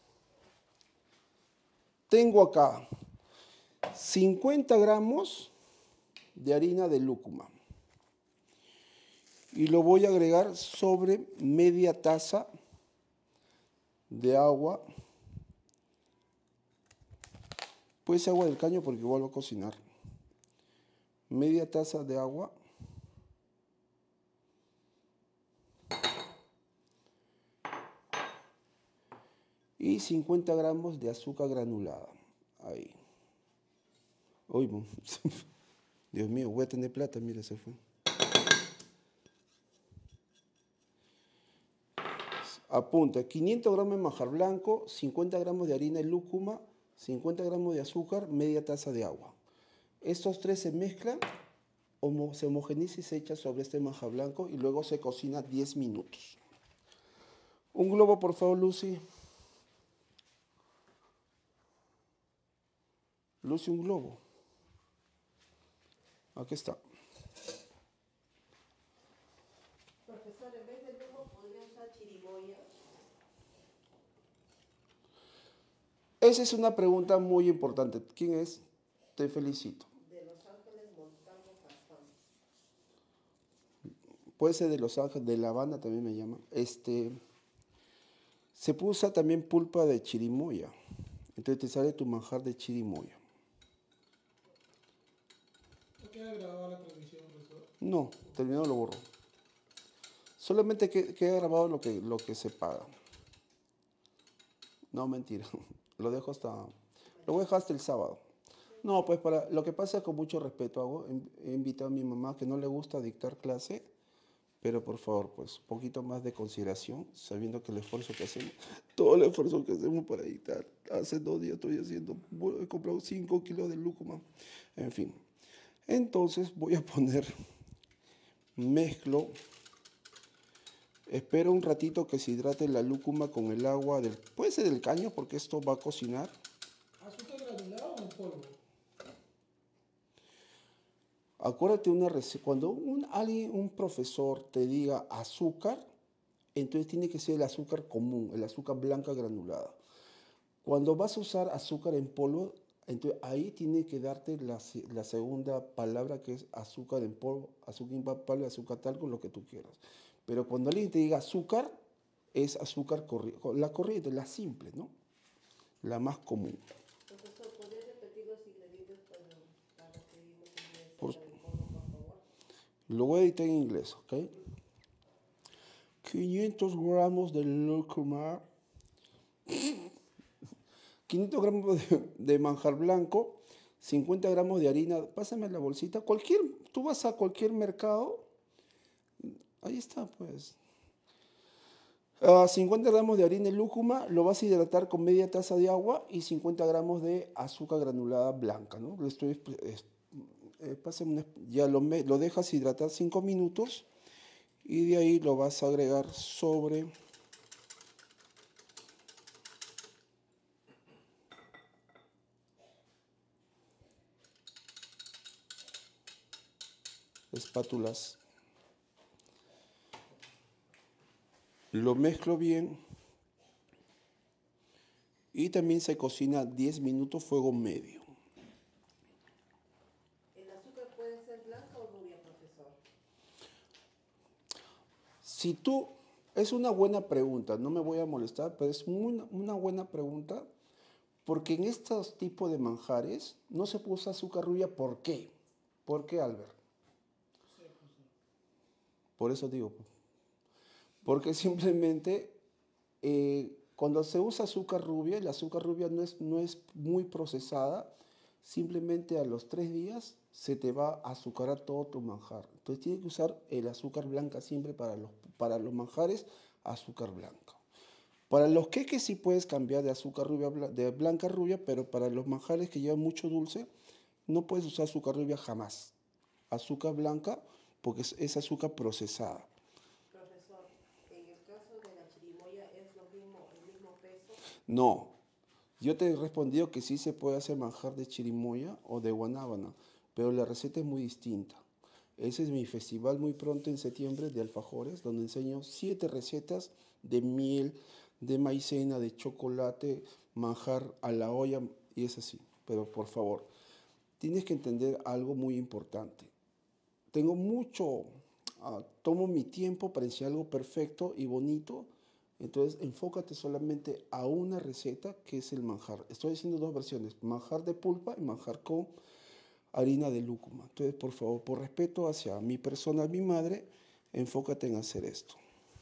Tengo acá 50 gramos de harina de lúcuma. Y lo voy a agregar sobre media taza de agua. Puede ser agua del caño porque igual voy a cocinar. Media taza de agua. Y 50 gramos de azúcar granulada. Ahí. Uy, Dios mío, voy a tener plata, mira, se fue. Apunta, 500 gramos de manjar blanco, 50 gramos de harina de lúcuma, 50 gramos de azúcar, media taza de agua. Estos tres se mezclan, se homogeniza y se echa sobre este manjar blanco y luego se cocina 10 minutos. Un globo, por favor, Lucy. Lucy, un globo. Aquí está. Profesor, en vez de lujo podría usar chirimoya. Esa es una pregunta muy importante. ¿Quién es? Te felicito. De Los Ángeles, Montalvo, Farfán. Puede ser de Los Ángeles, de La Habana también me llama. Se usa también pulpa de chirimoya. Entonces te sale tu manjar de chirimoya. ¿No queda grabada la transmisión, profesor? No, terminado lo borro. Solamente queda grabado lo que se paga. No, mentira. Lo dejo lo voy a dejar hasta el sábado. No, pues lo que pasa es con mucho respeto he invitado a mi mamá que no le gusta dictar clase, pero por favor, pues, un poquito más de consideración, sabiendo que el esfuerzo que hacemos, todo el esfuerzo que hacemos para dictar, hace 2 días estoy haciendo, he comprado 5 kilos de lúcuma, en fin. Entonces voy a poner, mezclo, espero un ratito que se hidrate la lúcuma con el agua puede ser del caño porque esto va a cocinar. ¿Azúcar granulado o en polvo? Acuérdate una receta, cuando un profesor te diga azúcar, entonces tiene que ser el azúcar común, el azúcar blanca granulada. Cuando vas a usar azúcar en polvo, entonces ahí tiene que darte la segunda palabra que es azúcar en polvo, azúcar impalpable, azúcar talco, lo que tú quieras. Pero cuando alguien te diga azúcar, es azúcar la corriente, la simple, ¿no? La más común. Profesor, ¿podría repetir los ingredientes para que vimos en Por el polvo, por favor? Lo voy a editar en inglés, ¿ok? 500 gramos de lúcuma, 500 gramos de manjar blanco, 50 gramos de harina. Pásame la bolsita. Tú vas a cualquier mercado, ahí está, pues. 50 gramos de harina de lúcuma, lo vas a hidratar con media taza de agua y 50 gramos de azúcar granulada blanca, ¿no? Ya lo dejas hidratar 5 minutos y de ahí lo vas a agregar sobre espátulas. Lo mezclo bien y también se cocina 10 minutos fuego medio. ¿El azúcar puede ser blanca o rubia, profesor? Es una buena pregunta, no me voy a molestar, pero es una buena pregunta porque en estos tipos de manjares no se puede usar azúcar rubia. ¿Por qué? ¿Por qué, Albert? Por eso digo. Porque simplemente cuando se usa azúcar rubia, la azúcar rubia no es muy procesada, simplemente a los 3 días se te va a azucarar todo tu manjar. Entonces tienes que usar el azúcar blanca siempre para los manjares, azúcar blanca. Para los queques sí puedes cambiar de azúcar rubia, de blanca a rubia, pero para los manjares que llevan mucho dulce, no puedes usar azúcar rubia jamás. Azúcar blanca, porque es azúcar procesada. Profesor, en el caso de la chirimoya, ¿es lo mismo, el mismo peso? No, yo te he respondido que sí se puede hacer manjar de chirimoya o de guanábana, pero la receta es muy distinta. Ese es mi festival muy pronto en septiembre de alfajores, donde enseño 7 recetas de miel, de maicena, de chocolate, manjar a la olla, y es así. Pero por favor, tienes que entender algo muy importante. Tengo tomo mi tiempo para enseñar algo perfecto y bonito, entonces enfócate solamente a una receta que es el manjar. Estoy haciendo 2 versiones, manjar de pulpa y manjar con harina de lúcuma. Entonces, por favor, por respeto hacia mi persona, mi madre, enfócate en hacer esto.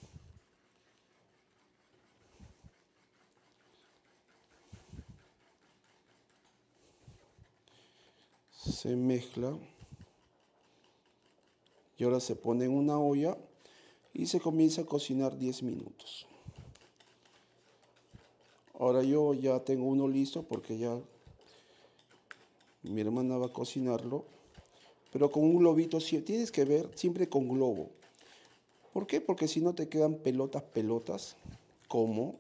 Se mezcla y ahora se pone en una olla y se comienza a cocinar 10 minutos. Ahora yo ya tengo uno listo porque ya mi hermana va a cocinarlo, pero con un globito, tienes que ver siempre con globo. ¿Por qué? Porque si no te quedan pelotas, como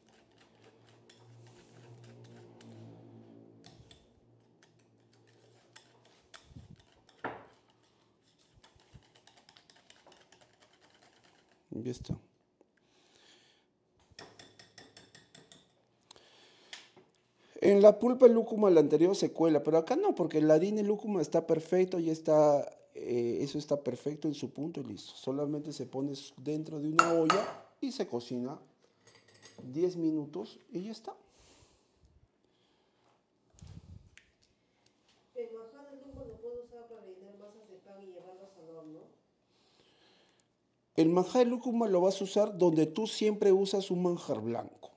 ya está. En la pulpa de lúcuma la anterior se cuela, pero acá no, porque la harina de lúcuma está perfecto y eso está perfecto en su punto y listo. Solamente se pone dentro de una olla y se cocina 10 minutos y ya está. El manjar de lúcuma lo puedo usar para rellenar masas de pan y llevarlos al horno. El manjar de lúcuma lo vas a usar donde tú siempre usas un manjar blanco.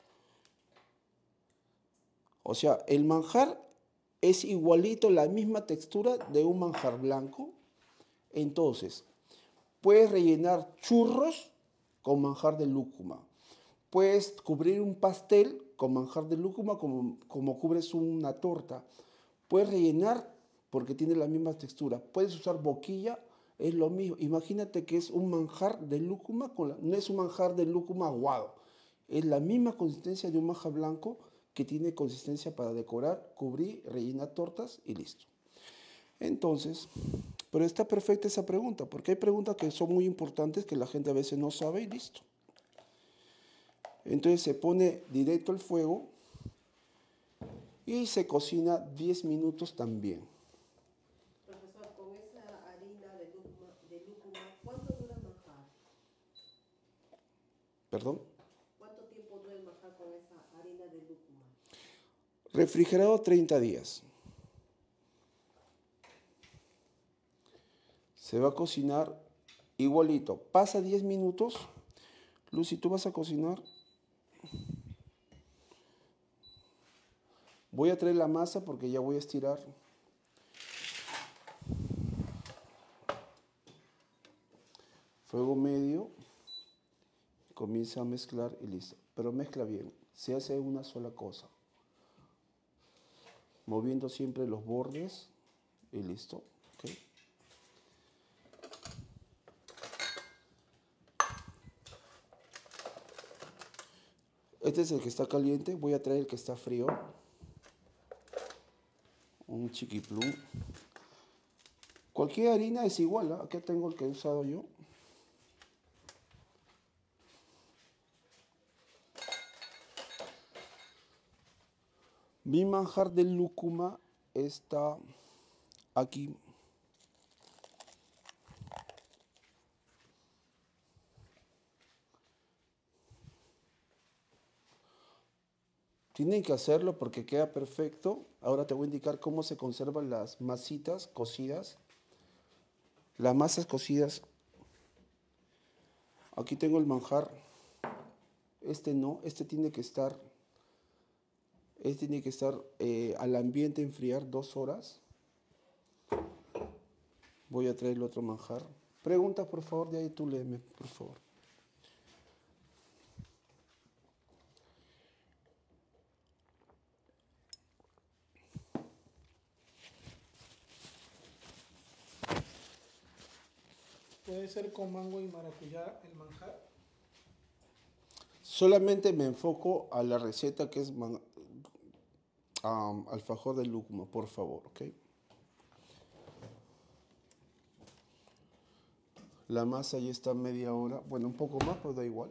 O sea, el manjar es igualito, la misma textura de un manjar blanco. Entonces, puedes rellenar churros con manjar de lúcuma. Puedes cubrir un pastel con manjar de lúcuma como cubres una torta. Puedes rellenar porque tiene la misma textura. Puedes usar boquilla, es lo mismo. Imagínate que es un manjar de lúcuma, no es un manjar de lúcuma aguado. Es la misma consistencia de un manjar blanco que tiene consistencia para decorar, cubrir, rellenar tortas y listo. Entonces, pero está perfecta esa pregunta, porque hay preguntas que son muy importantes que la gente a veces no sabe y listo. Entonces se pone directo al fuego y se cocina 10 minutos también. Profesor, con esa harina de lúcuma, ¿cuánto dura el manjar? ¿Perdón? ¿Cuánto tiempo dura el manjar con esa harina de lúcuma? Refrigerado 30 días. Se va a cocinar igualito. Pasa 10 minutos. Lucy, ¿tú vas a cocinar? Voy a traer la masa porque ya voy a estirar. Fuego medio. Comienza a mezclar y listo. Pero mezcla bien. Se hace una sola cosa. Moviendo siempre los bordes y listo. ¿Okay? Este es el que está caliente. Voy a traer el que está frío. Un chiquiplum. Cualquier harina es igual. Aquí tengo el que he usado yo. Mi manjar de lúcuma está aquí. Tienen que hacerlo porque queda perfecto. Ahora te voy a indicar cómo se conservan las masitas cocidas. Las masas cocidas Aquí tengo el manjar. Este no, este tiene que estar al ambiente enfriar 2 horas. Voy a traer el otro manjar. Preguntas, por favor, de ahí tú léeme, por favor. Puede ser con mango y maracuyá el manjar. Solamente me enfoco a la receta que es alfajor de lúcuma, por favor, ¿ok? La masa ya está media hora, bueno, un poco más, pero da igual.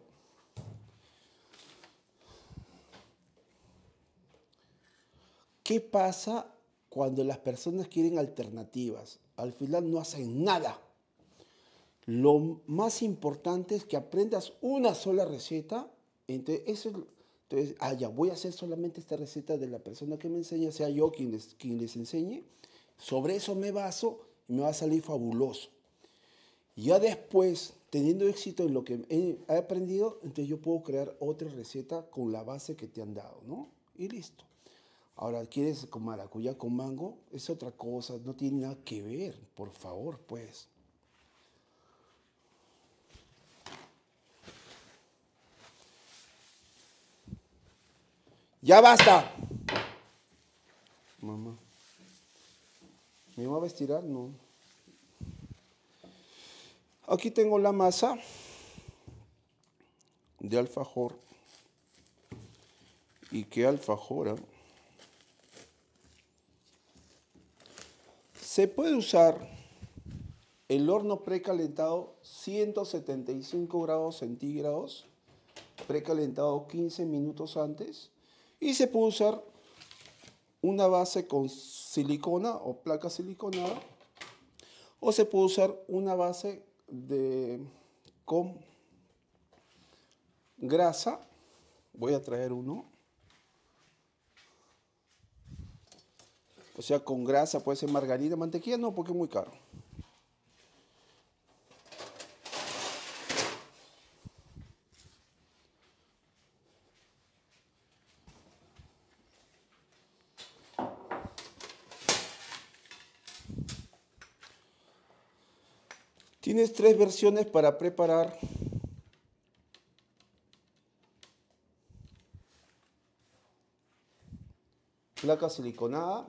¿Qué pasa cuando las personas quieren alternativas? Al final no hacen nada. Lo más importante es que aprendas una sola receta. Entonces, ya voy a hacer solamente esta receta de la persona que me enseña, sea yo quien les enseñe. Sobre eso me baso y me va a salir fabuloso. Ya después, teniendo éxito en lo que he aprendido, entonces yo puedo crear otra receta con la base que te han dado, ¿no? Y listo. Ahora, ¿quieres con maracuyá con mango? Es otra cosa, no tiene nada que ver, por favor, pues. ¡Ya basta! Mamá. ¿Mi mamá va a estirar? No. Aquí tengo la masa de alfajor. ¿Y qué alfajora? Se puede usar el horno precalentado 175 grados centígrados, precalentado 15 minutos antes. Y se puede usar una base con silicona o placa siliconada. O se puede usar una base con grasa. Voy a traer uno. O sea, con grasa, puede ser margarina, mantequilla, no, porque es muy caro. Tienes 3 versiones para preparar placa siliconada,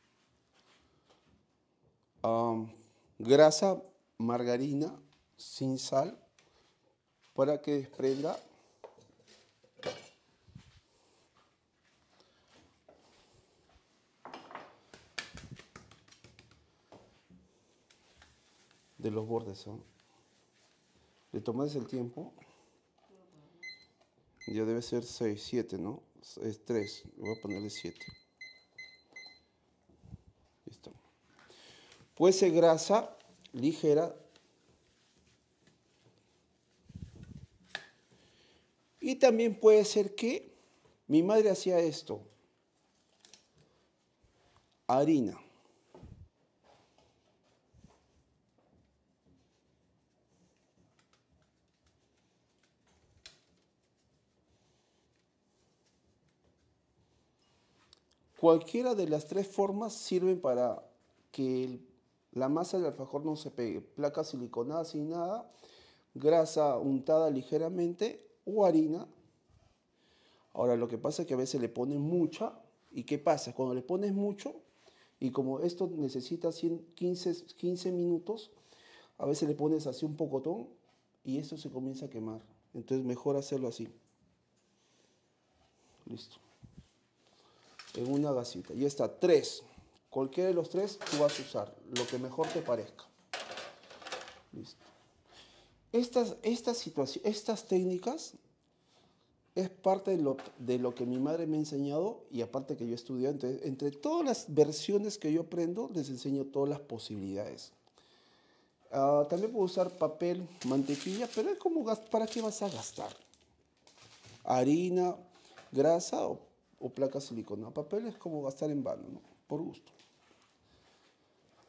grasa, margarina sin sal para que desprenda de los bordes, ¿no? Le tomas el tiempo. Ya debe ser 6, 7, ¿no? Es 3. Voy a ponerle 7. Listo. Puede ser grasa ligera. Y también puede ser que mi madre hacía esto. Harina. Cualquiera de las 3 formas sirven para que la masa del alfajor no se pegue. Placa siliconada sin nada, grasa untada ligeramente o harina. Ahora, lo que pasa es que a veces le ponen mucha. ¿Y qué pasa? Cuando le pones mucho, y como esto necesita 15 minutos, a veces le pones así un pocotón y esto se comienza a quemar. Entonces, mejor hacerlo así. Listo. En una gasita. Ya está, 3. Cualquiera de los 3 tú vas a usar, lo que mejor te parezca. Listo. Estas técnicas es parte de lo que mi madre me ha enseñado y aparte que yo estudié. Entonces, entre todas las versiones que yo aprendo, les enseño todas las posibilidades. También puedo usar papel, mantequilla, pero es como, ¿para qué vas a gastar? Harina, grasa o placa silicona. Papel es como gastar en vano, ¿no? Por gusto.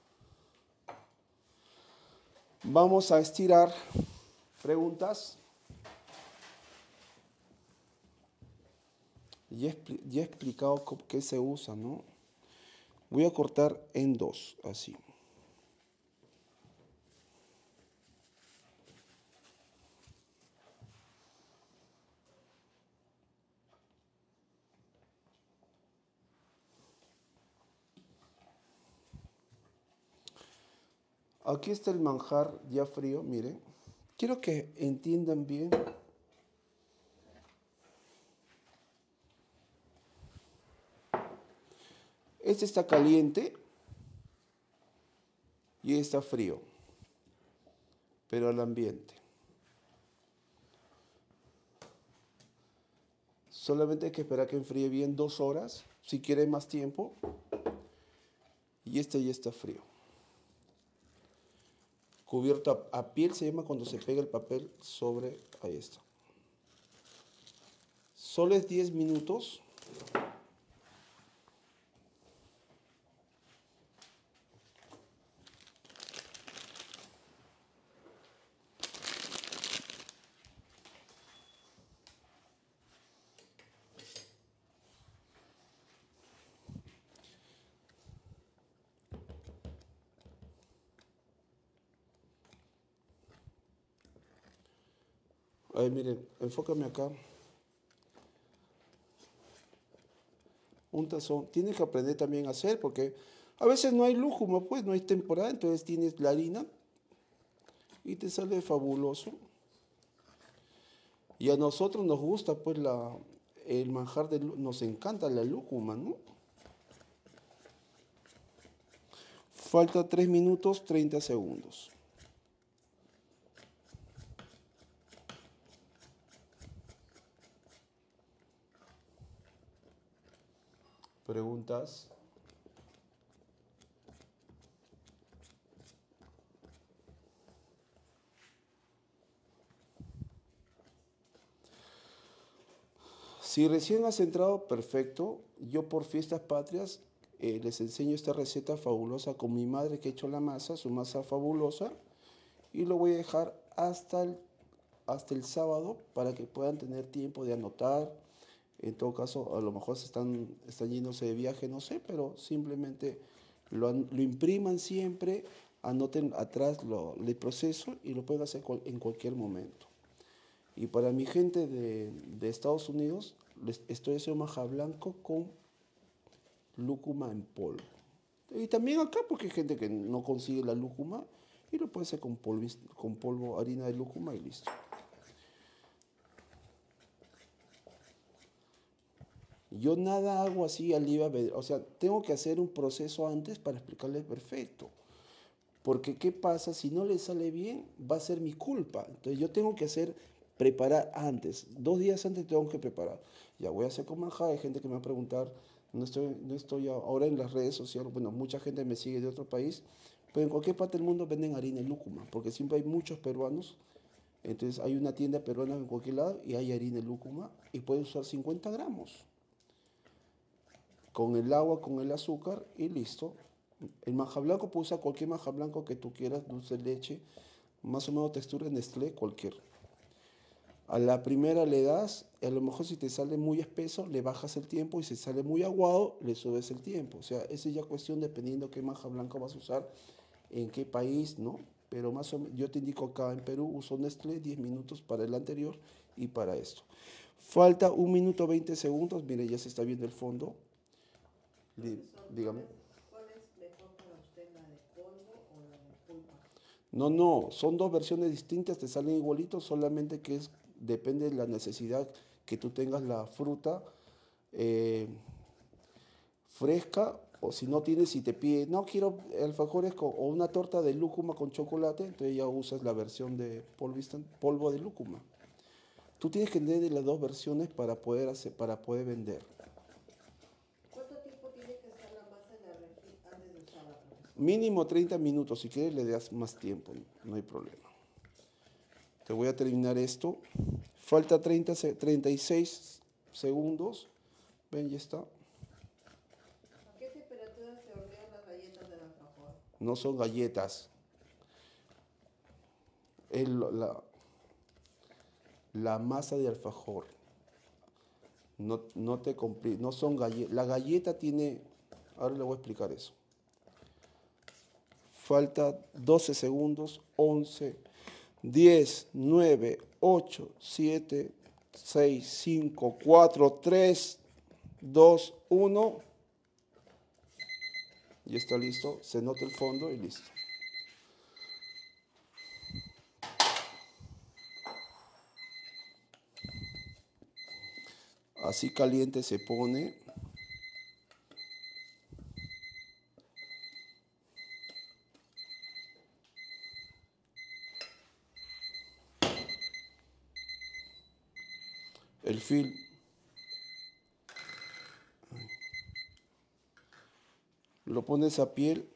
Vamos a estirar. Preguntas. ya he explicado qué se usa, ¿no? Voy a cortar en dos, así. Aquí está el manjar ya frío, miren. Quiero que entiendan bien. Este está caliente y está frío, pero al ambiente. Solamente hay que esperar que enfríe bien 2 horas, si quiere más tiempo. Y este ya está frío. Cubierto a piel se llama cuando se pega el papel sobre, ahí está. Solo es 10 minutos. Ay, miren, enfócame acá. Un tazón. Tienes que aprender también a hacer porque a veces no hay lúcuma, pues no hay temporada, entonces tienes la harina y te sale fabuloso. Y a nosotros nos gusta pues el manjar, nos encanta la lúcuma, ¿no? Falta 3 minutos 30 segundos. ¿Preguntas? Si recién has entrado, perfecto. Yo por fiestas patrias les enseño esta receta fabulosa con mi madre que ha hecho la masa, su masa fabulosa. Y lo voy a dejar hasta el sábado para que puedan tener tiempo de anotar. En todo caso, a lo mejor están yéndose de viaje, no sé, pero simplemente lo impriman siempre, anoten atrás el proceso y lo pueden hacer en cualquier momento. Y para mi gente de Estados Unidos, estoy haciendo maja blanco con lúcuma en polvo. Y también acá, porque hay gente que no consigue la lúcuma y lo puede hacer con polvo, harina de lúcuma y listo. Yo nada hago así al IVA, o sea, tengo que hacer un proceso antes para explicarles perfecto. Porque ¿qué pasa? Si no le sale bien, va a ser mi culpa. Entonces yo tengo que preparar antes. 2 días antes tengo que preparar. Ya voy a hacer con manjar, hay gente que me va a preguntar, no estoy ahora en las redes sociales, bueno, mucha gente me sigue de otro país, pero en cualquier parte del mundo venden harina de lúcuma, porque siempre hay muchos peruanos. Entonces hay una tienda peruana en cualquier lado y hay harina de lúcuma y puedes usar 50 gramos. Con el agua, con el azúcar y listo. El manjar blanco, puedes usar cualquier manjar blanco que tú quieras, dulce de leche, más o menos textura Nestlé, cualquier. A la primera le das, a lo mejor si te sale muy espeso, le bajas el tiempo y si sale muy aguado, le subes el tiempo. O sea, esa es ya cuestión dependiendo qué manjar blanco vas a usar, en qué país, ¿no? Pero más o menos, yo te indico acá en Perú, uso Nestlé 10 minutos para el anterior y para esto. Falta 1 minuto 20 segundos, mire, ya se está viendo el fondo. Dígame. ¿Cuál es mejor para usted, la de polvo o la de pulpa? No, son 2 versiones distintas, te salen igualitos, solamente que depende de la necesidad que tú tengas la fruta fresca, o si no tienes, si te pide, no quiero alfajores o una torta de lúcuma con chocolate, entonces ya usas la versión de polvo de lúcuma. Tú tienes que tener las 2 versiones para poder vender. ¿Cuánto tiempo tiene que estar la masa en la refri antes de usarla, profesor? Mínimo 30 minutos, si quieres le das más tiempo, no hay problema. Te voy a terminar esto. Falta 36 segundos. Ven, ya está. ¿A qué temperatura se hornean las galletas del alfajor? No son galletas. Es la masa de alfajor. No te compliques, no son galletas. La galleta tiene, ahora le voy a explicar eso. Falta 12 segundos, 11, 10, 9, 8, 7, 6, 5, 4, 3, 2, 1. Y está listo, se nota el fondo y listo. Así caliente se pone. El film. Lo pones a piel.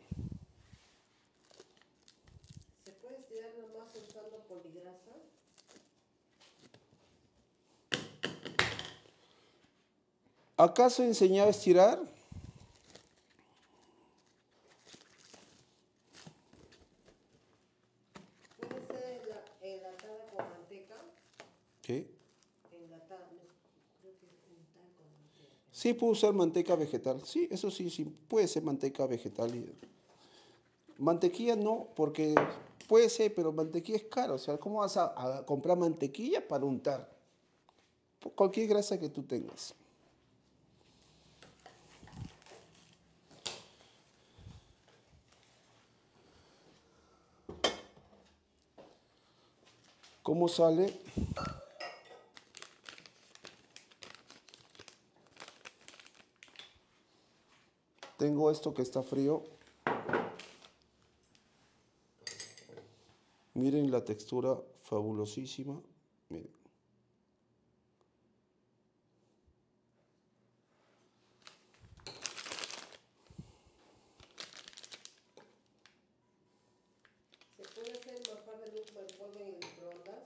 ¿Se puede estirar nomás usando poligrasa? ¿Acaso enseñaba a estirar? ¿Puede ser enlatada con manteca? ¿Qué? Enlatada, creo que es enlatada con manteca. Sí, puedo usar manteca vegetal. Sí, eso sí, sí, puede ser manteca vegetal. Mantequilla no, porque puede ser, pero mantequilla es caro. O sea, ¿cómo vas a comprar mantequilla para untar? Cualquier grasa que tú tengas. ¿Cómo sale? Tengo esto que está frío. Miren la textura fabulosísima. Miren. ¿Se puede hacer manjar de lúcuma en polvo en el microondas?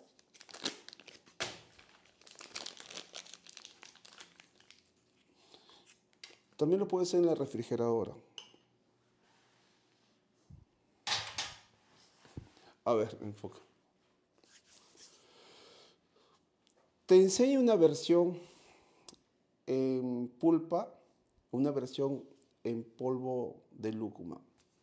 También lo puedes hacer en la refrigeradora. A ver, enfoca. Te enseño una versión en pulpa, una versión en polvo de lúcuma.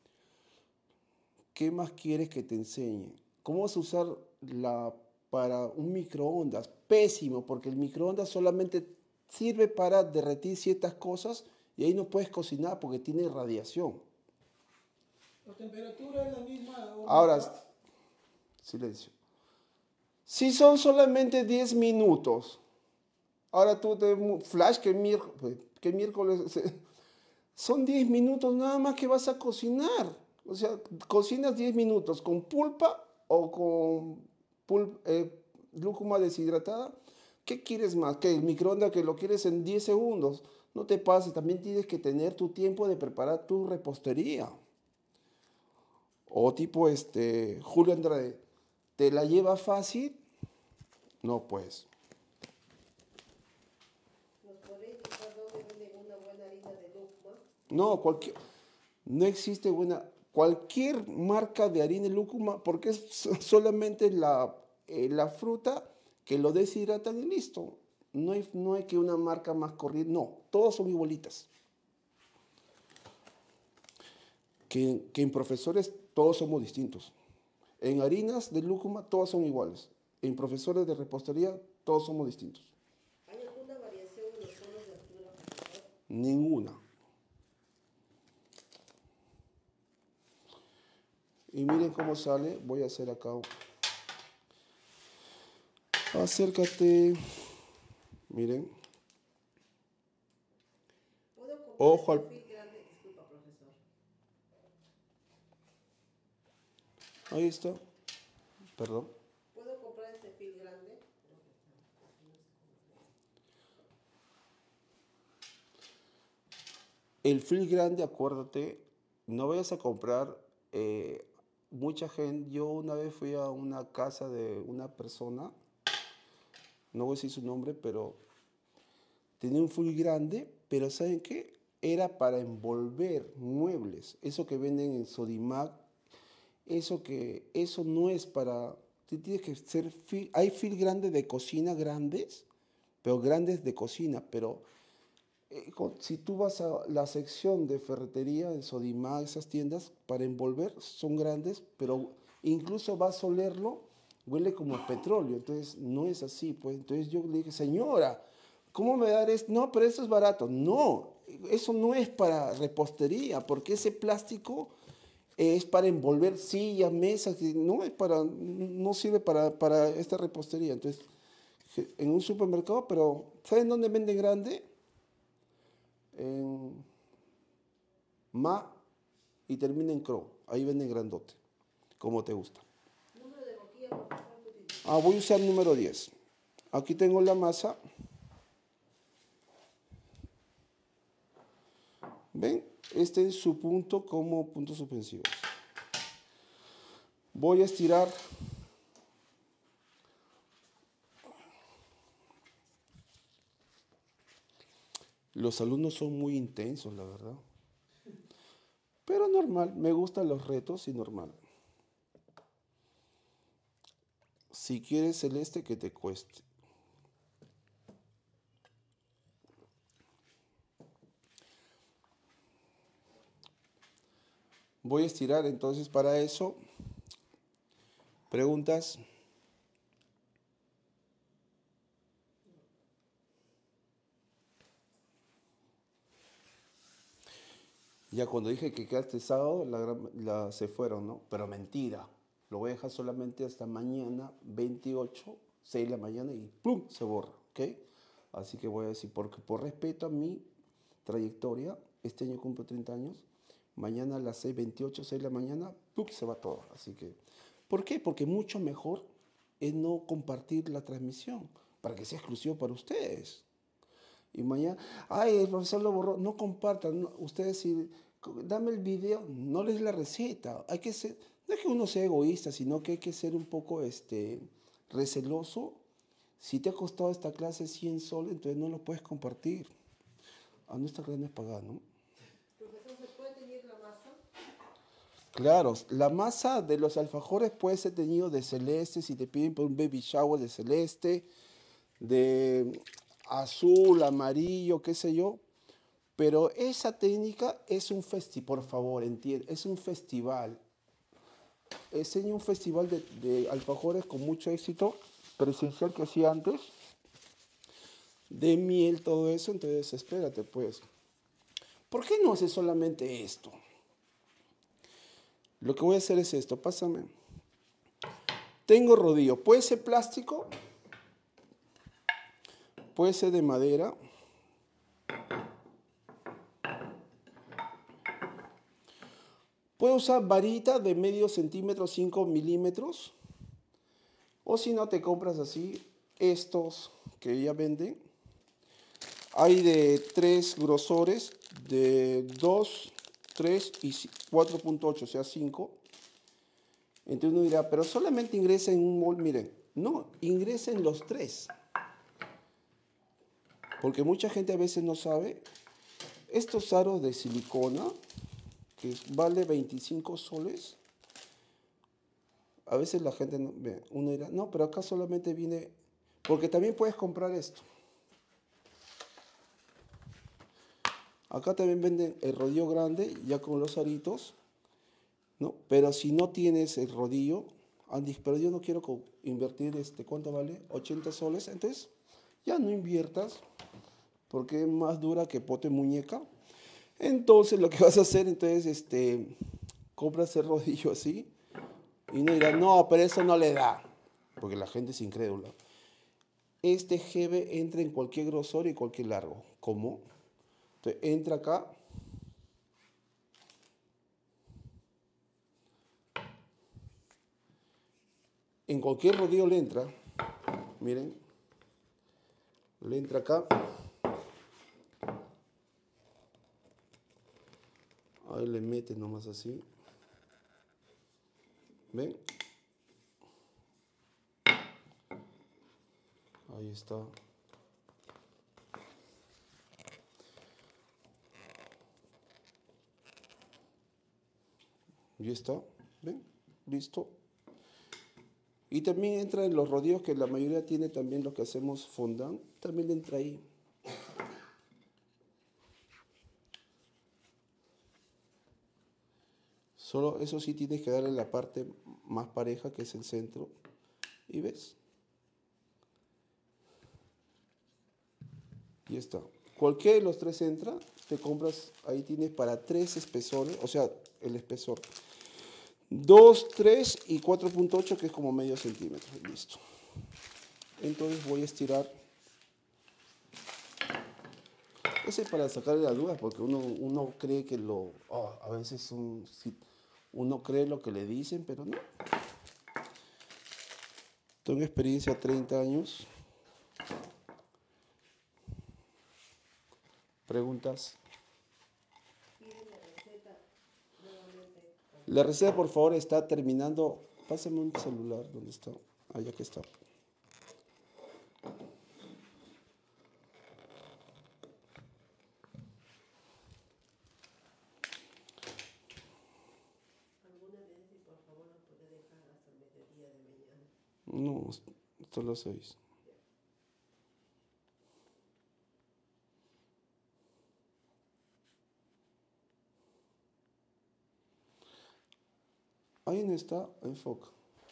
¿Qué más quieres que te enseñe? ¿Cómo vas a usar para un microondas? Pésimo, porque el microondas solamente sirve para derretir ciertas cosas y ahí no puedes cocinar porque tiene radiación. La temperatura es la misma. Ahora, silencio. Si son solamente 10 minutos, ahora tú te flash que miércoles son 10 minutos nada más que vas a cocinar. O sea, cocinas 10 minutos con pulpa o con lúcuma deshidratada. ¿Qué quieres más? Que el microondas que lo quieres en 10 segundos. No te pases, también tienes que tener tu tiempo de preparar tu repostería. O tipo Julio Andrade, ¿te la lleva fácil? No, pues. ¿Nos podría indicar dónde venden una buena harina de lúcuma? No, no existe cualquier marca de harina de lúcuma porque es solamente la fruta que lo deshidratan y listo. No hay que una marca más corriente, no, todas son igualitas. Que en profesores todos somos distintos. En harinas de lúcuma todas son iguales. En profesores de repostería todos somos distintos. ¿Hay alguna variación en los tonos de altura, profesor? Ninguna. Y miren cómo sale. Voy a hacer acá. Acércate. Miren. ¿Puedo comprar Ojo al... perfil grande? Disculpa, profesor. Ahí está. Perdón. ¿Puedo comprar este fil grande? El fil grande, acuérdate, no vayas a comprar mucha gente. Yo una vez fui a una casa de una persona, no voy a decir su nombre, pero tenía un fil grande, pero ¿saben qué? Era para envolver muebles. Eso que venden en Sodimac, eso no es para... Tú tienes que ser hay fil grande de cocina grandes, pero grandes de cocina, pero si tú vas a la sección de ferretería, en Sodimac, esas tiendas, para envolver, son grandes, pero incluso vas a olerlo, huele como a petróleo, entonces no es así, pues. Entonces yo le dije, señora, ¿cómo me da esto? No, pero eso es barato. No, eso no es para repostería, porque ese plástico es para envolver sillas, mesas, no es para, no sirve para esta repostería. Entonces, en un supermercado, pero ¿saben dónde venden grande? En Ma y termina en Cro. Ahí venden grandote, como te gusta. Número de boquilla, por favor, que utiliza. Voy a usar número 10. Aquí tengo la masa. ¿Ven? Este es su punto como puntos suspensivos. Voy a estirar los alumnos son muy intensos, la verdad. Pero normal, me gustan los retos y normal. Si quieres celeste, que te cueste. Voy a estirar entonces para eso. ¿Preguntas? Ya cuando dije que quedaste sábado, se fueron, ¿no? Pero mentira. Lo voy a dejar solamente hasta mañana, 28, 6 de la mañana y ¡pum! Se borra, ¿ok? Así que voy a decir, porque por respeto a mi trayectoria, este año cumplo 30 años, mañana a las 6:28, 6 de la mañana, ¡pum! Se va todo. Así que, ¿por qué? Porque mucho mejor es no compartir la transmisión, para que sea exclusivo para ustedes. Y mañana, ay, el profesor lo borró. No compartan. Ustedes, si, dame el video, no les la receta. Hay que ser, no es que uno sea egoísta, sino que hay que ser un poco receloso. Si te ha costado esta clase 100 soles, entonces no lo puedes compartir. Nuestra clase no es pagada, ¿no? Profesor, ¿se puede teñir la masa? Claro, la masa de los alfajores puede ser teñido de celeste, si te piden por un baby shower de celeste, de azul, amarillo, qué sé yo. Pero esa técnica es un festival, por favor, entiende, es un festival. Es un festival de alfajores con mucho éxito, presencial que hacía antes, de miel, todo eso. Entonces, espérate, pues. ¿Por qué no hace solamente esto? Lo que voy a hacer es esto, pásame. Tengo rodillo, puede ser plástico, puede ser de madera. Puedo usar varita de medio centímetro, 5 milímetros. O si no, te compras así, estos que ya venden. Hay de 3 grosores, de 2, 3 y 4.8, o sea 5. Entonces uno dirá, pero solamente ingresa en un molde. Miren, no, ingresa en los 3. Porque mucha gente a veces no sabe. Estos aros de silicona, que vale 25 soles. A veces la gente, uno dirá, no, pero acá solamente viene, porque también puedes comprar esto. Acá también venden el rodillo grande, ya con los aritos, ¿no? Pero si no tienes el rodillo, Andy, pero yo no quiero invertir, ¿cuánto vale? 80 soles, entonces ya no inviertas, porque es más dura que pote muñeca. Entonces lo que vas a hacer, entonces, compras el rodillo así, y no dirá, no, pero eso no le da, porque la gente es incrédula. Este jeve entra en cualquier grosor y cualquier largo. ¿Cómo? Entonces entra acá. En cualquier rodillo le entra. Miren. Le entra acá. Ahí le mete nomás así. ¿Ven? Ahí está. Ya está. ¿Ven? Listo. Y también entra en los rodeos, que la mayoría tiene también lo que hacemos fondant, también entra ahí. Solo eso sí tienes que darle la parte más pareja, que es el centro. Y ves. Y está. Cualquiera de los tres entra, te compras, ahí tienes para 3 espesores, o sea, el espesor. 2, 3 y 4.8, que es como medio centímetro. Listo. Entonces voy a estirar. Ese es para sacarle la duda, porque uno cree que a veces uno cree lo que le dicen, pero no. Tengo experiencia 30 años. ¿Preguntas? La receta, por favor, está terminando. Pásame un celular, ¿dónde está? Allá que está. No, hasta las 6. Ahí no está, enfoca.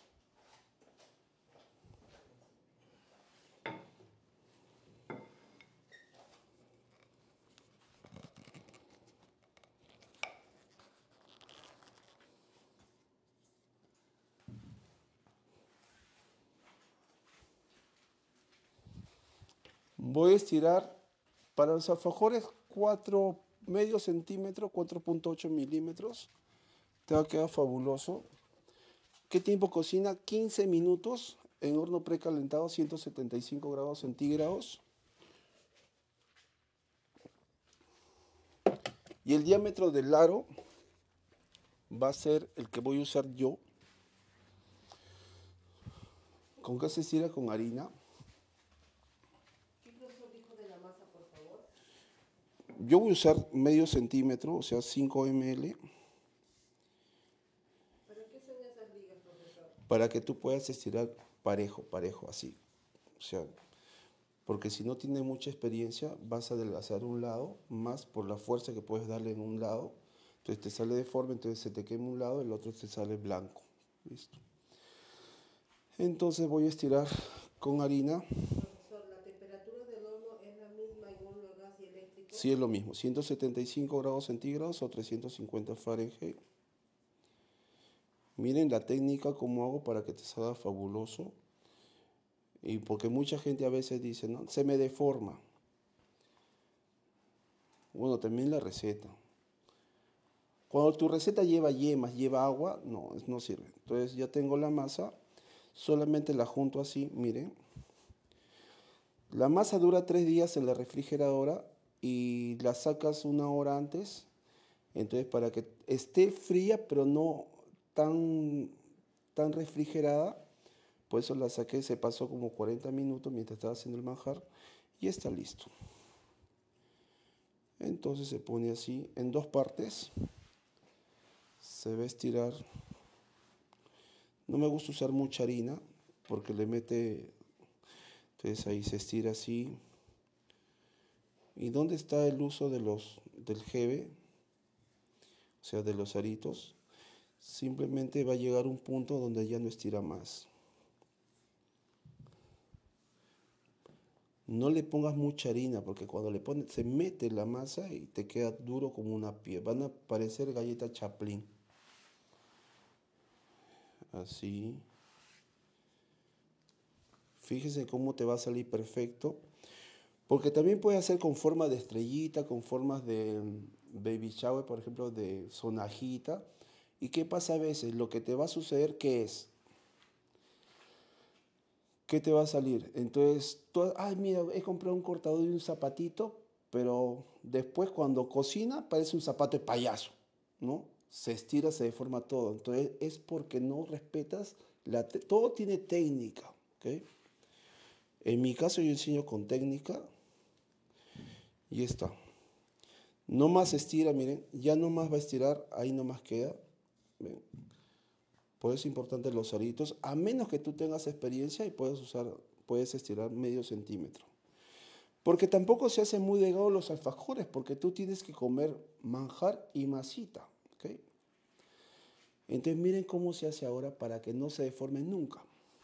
Voy a estirar para los alfajores 4 medio centímetro, 4.8 milímetros. Te va a quedar fabuloso. ¿Qué tiempo cocina? 15 minutos en horno precalentado, 175 grados centígrados. Y el diámetro del aro va a ser el que voy a usar yo. ¿Con qué se estira? Con harina. ¿Qué grosor dijo de la masa, por favor? Yo voy a usar medio centímetro, o sea, 5 ml. ¿Para qué son esas ligas, profesor? Para que tú puedas estirar parejo, así. O sea, porque si no tienes mucha experiencia, vas a adelgazar un lado, más por la fuerza que puedes darle en un lado. Entonces te sale deforme, entonces se te quema un lado, el otro te sale blanco. ¿Listo? Entonces voy a estirar con harina. Profesor, ¿la temperatura del horno es la misma en horno a gas y eléctrico? Sí, es lo mismo, 175 grados centígrados o 350 Fahrenheit. Miren la técnica, cómo hago para que te salga fabuloso. Y porque mucha gente a veces dice, no, se me deforma. Bueno, también la receta. Cuando tu receta lleva yemas, lleva agua, no sirve. Entonces ya tengo la masa, solamente la junto así, miren. La masa dura 3 días en la refrigeradora y la sacas 1 hora antes. Entonces para que esté fría, pero no tan refrigerada. Por eso la saqué, se pasó como 40 minutos mientras estaba haciendo el manjar y está listo. Entonces se pone así en 2 partes. Se va a estirar. No me gusta usar mucha harina porque le mete. Entonces ahí se estira así. ¿Y dónde está el uso del jeve? O sea, de los aritos. Simplemente va a llegar un punto donde ya no estira más. No le pongas mucha harina porque cuando le pones se mete la masa y te queda duro como una piedra. Van a parecer galletas Chaplin. Así. Fíjese cómo te va a salir perfecto. Porque también puede hacer con forma de estrellita, con formas de baby shower, por ejemplo, de sonajita. ¿Y qué pasa a veces? Lo que te va a suceder, ¿qué es? ¿Qué te va a salir? Entonces, ay, mira, he comprado un cortador y un zapatito, pero después cuando cocina parece un zapato de payaso, ¿no? Se estira, se deforma todo. Entonces, es porque no respetas, todo tiene técnica, ¿ok? En mi caso yo enseño con técnica y está. No más estira, miren, ya no más va a estirar, ahí no más queda. ¿Ven? Por eso es importante los aritos, a menos que tú tengas experiencia y puedes estirar medio centímetro. Porque tampoco se hacen muy delgados los alfajores, porque tú tienes que comer manjar y masita. ¿Okay? Entonces miren cómo se hace ahora para que no se deformen nunca.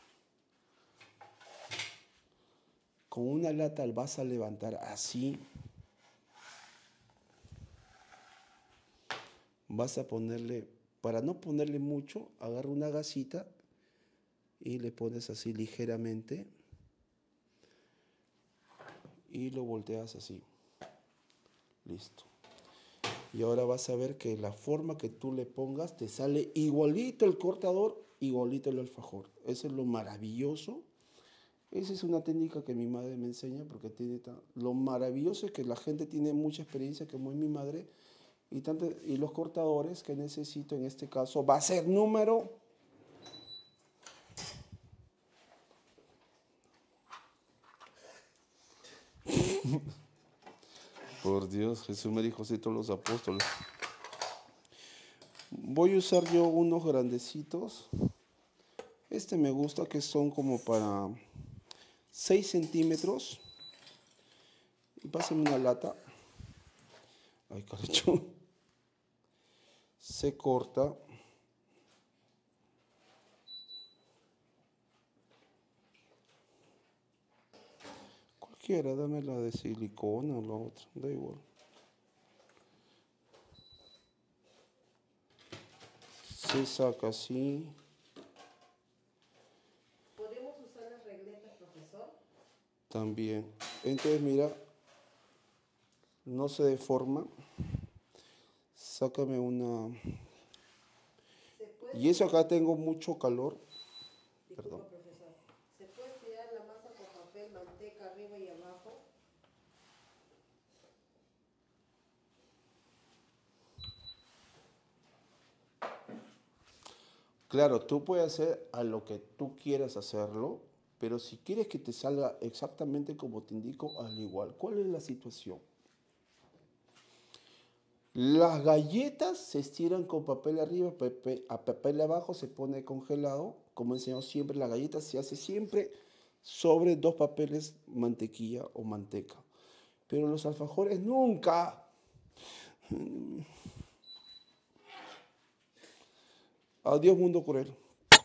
Con una lata vas a levantar así. Vas a ponerle, para no ponerle mucho, agarra una gasita y le pones así ligeramente y lo volteas así. Listo. Y ahora vas a ver que la forma que tú le pongas te sale igualito el cortador, igualito el alfajor. Eso es lo maravilloso. Esa es una técnica que mi madre me enseña porque lo maravilloso es que la gente tiene mucha experiencia, como es mi madre, y los cortadores que necesito en este caso va a ser número por Dios, Jesús me dijo así todos los apóstoles. Voy a usar yo unos grandecitos. Este me gusta, que son como para 6 centímetros. Y pásenme una lata. Ay, caracho. Se corta. Cualquiera, dame la de silicona o la otra, da igual. Se saca así. ¿Podemos usar las regletas, profesor? También. Entonces mira, no se deforma. Sácame una. Y eso acá tengo mucho calor. Disculpa, Perdón. profesor. ¿Se puede tirar la masa con papel, manteca arriba y abajo? Claro, tú puedes hacer a lo que tú quieras hacerlo, pero si quieres que te salga exactamente como te indico, al igual. ¿Cuál es la situación? Las galletas se estiran con papel arriba, papel abajo se pone congelado. Como enseñó siempre, la galleta se hace siempre sobre 2 papeles, mantequilla o manteca. Pero los alfajores nunca. Adiós, mundo cruel.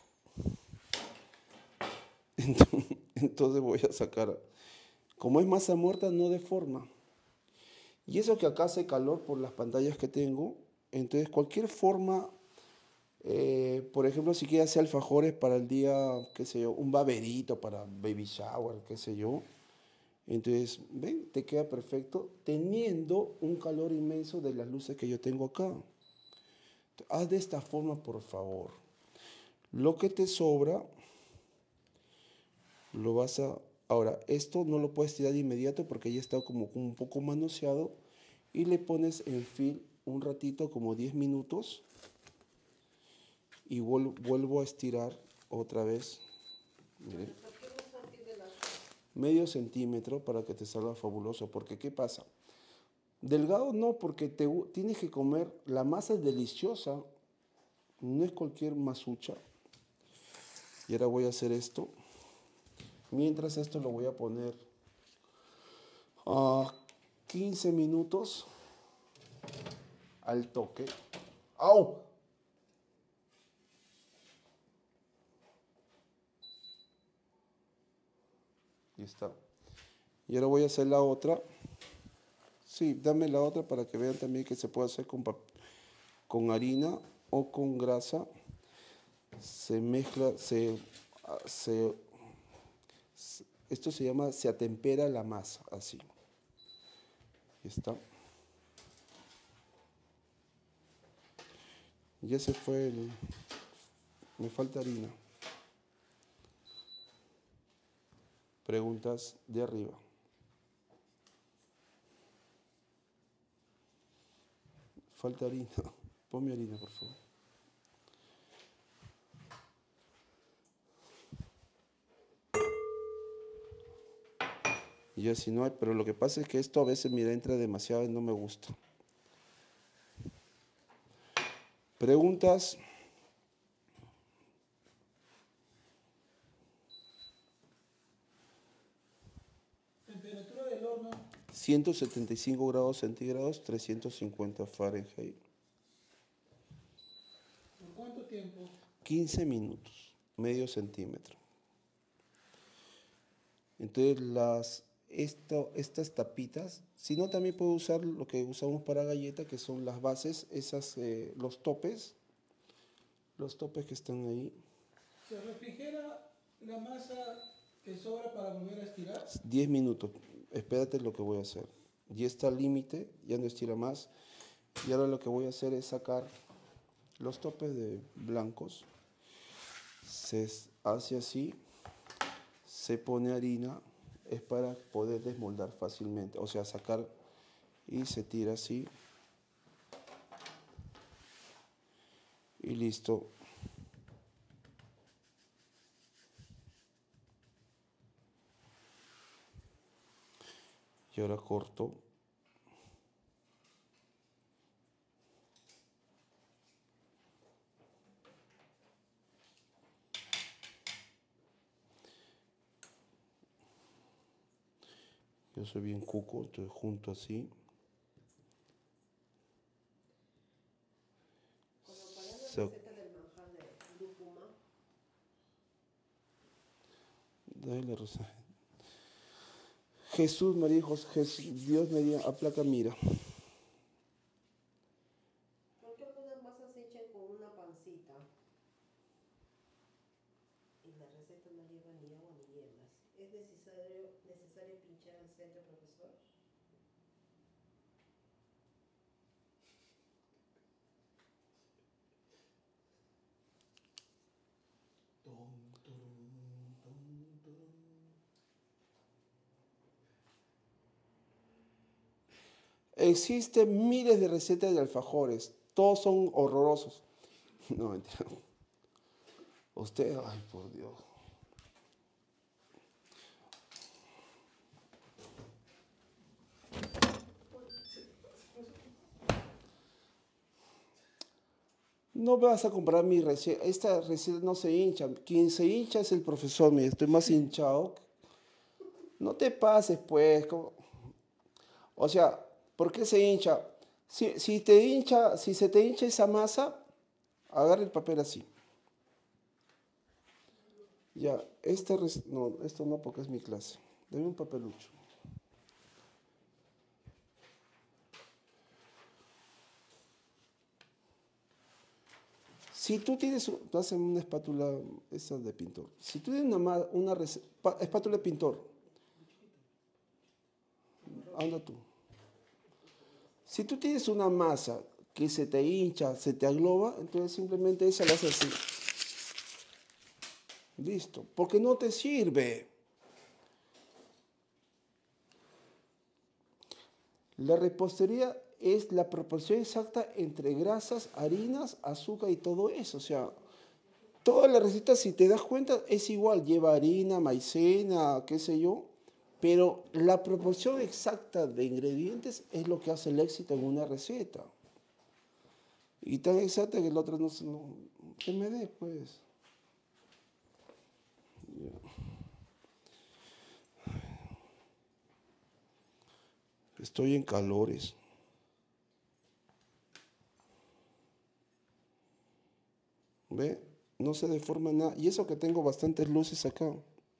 Entonces voy a sacar. Como es masa muerta, no deforma. Y eso que acá hace calor por las pantallas que tengo. Entonces cualquier forma, por ejemplo, si quieres hacer alfajores para el día, qué sé yo, un baberito para baby shower, qué sé yo. Entonces, ven, te queda perfecto teniendo un calor inmenso de las luces que yo tengo acá. Haz de esta forma, por favor. Lo que te sobra, lo vas a... Ahora, esto no lo puedes tirar de inmediato porque ya está como un poco manoseado. Y le pones en film un ratito, como 10 minutos. Y vuelvo a estirar otra vez. Miren. Medio centímetro para que te salga fabuloso. Porque, ¿qué pasa? Delgado no, porque tienes que comer. La masa es deliciosa. No es cualquier masucha. Y ahora voy a hacer esto. Mientras esto lo voy a poner a 15 minutos al toque. ¡Au! Y está. Y ahora voy a hacer la otra. Sí, dame la otra para que vean también que se puede hacer con harina o con grasa. Se mezcla, esto se llama, se atempera la masa, así. Y está. Ya se fue me falta harina. Preguntas de arriba. Falta harina. Ponme harina, por favor. Y ya si no hay, pero lo que pasa es que esto a veces, mira, entra demasiado y no me gusta. Preguntas. 175 grados centígrados, 350 Fahrenheit. ¿Por cuánto tiempo? 15 minutos, medio centímetro. Entonces estas tapitas, si no también puedo usar lo que usamos para galleta, que son las bases, los topes que están ahí. ¿Se refrigera la masa que sobra para volver a estirar? 10 minutos, espérate lo que voy a hacer. Ya está al límite, ya no estira más. Y ahora lo que voy a hacer es sacar los topes de blancos. Se hace así, se pone harina, es para poder desmoldar fácilmente. O sea, sacar y se tira así. Y listo. Y ahora corto. Yo soy bien cuco, entonces junto así. Como para la receta del manjar de lúcuma. Dale, Rosa. Jesús, María, Jesús, Dios me dio, aplaca, mira. ¿Por qué algunas masas se echan con una pancita? Y la receta no lleva ni agua ni hierbas. ¿Es necesario pinchar al centro, profesor? Existen miles de recetas de alfajores. Todos son horrorosos. No, mentira. Usted, ay, por Dios. No vas a comprar mi receta. Esta receta no se hincha. Quien se hincha es el profesor. Mira, estoy más hinchado. No te pases, pues. O sea, ¿por qué se hincha? Si se te hincha esa masa, agarra el papel así. Ya, no, esto no porque es mi clase. Dame un papelucho. Si tú tienes, hacen una espátula, esa de pintor. Si tú tienes una espátula de pintor, anda tú. Si tú tienes una masa que se te hincha, se te agloba, entonces simplemente esa la haces así. Listo, porque no te sirve. La repostería es la proporción exacta entre grasas, harinas, azúcar y todo eso. O sea, todas las recetas, si te das cuenta, es igual. Lleva harina, maicena, qué sé yo. Pero la proporción exacta de ingredientes es lo que hace el éxito en una receta. Y tan exacta que el otro no que me dé, pues. Estoy en calores. ¿Ve? No se deforma nada. Y eso que tengo bastantes luces acá.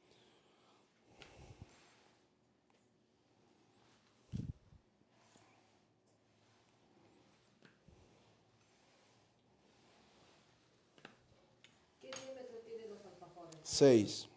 ¿Qué diámetro tienen los alfajores? 6.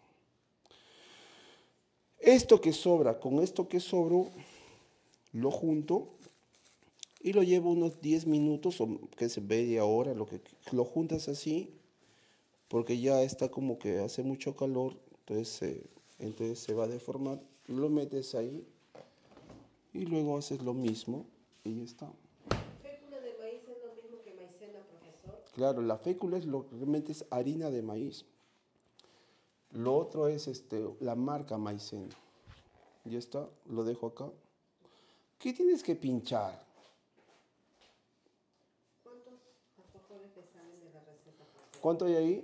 Esto que sobra, con esto que sobró, lo junto y lo llevo unos 10 minutos o que se media hora, lo juntas así, porque ya está como que hace mucho calor, entonces se va a deformar. Lo metes ahí y luego haces lo mismo y ya está. ¿Fécula de maíz es lo mismo que maicena, profesor? Claro, la fécula realmente es harina de maíz. Lo otro es la marca maicena. Ya está, lo dejo acá. ¿Qué tienes que pinchar? ¿Cuántos alfajores me salen de la receta, profesor? ¿Cuánto hay ahí?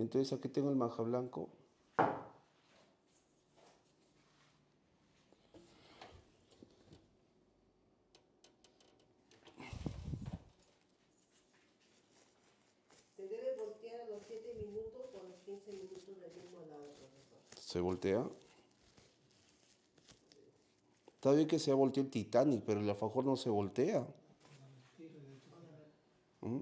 Entonces aquí tengo el manja blanco. Se debe voltear a los 7 minutos o a los 15 minutos del mismo lado, profesor. Se voltea. Está bien que se volteó el Titanic, pero el alfajor no se voltea. ¿Mm?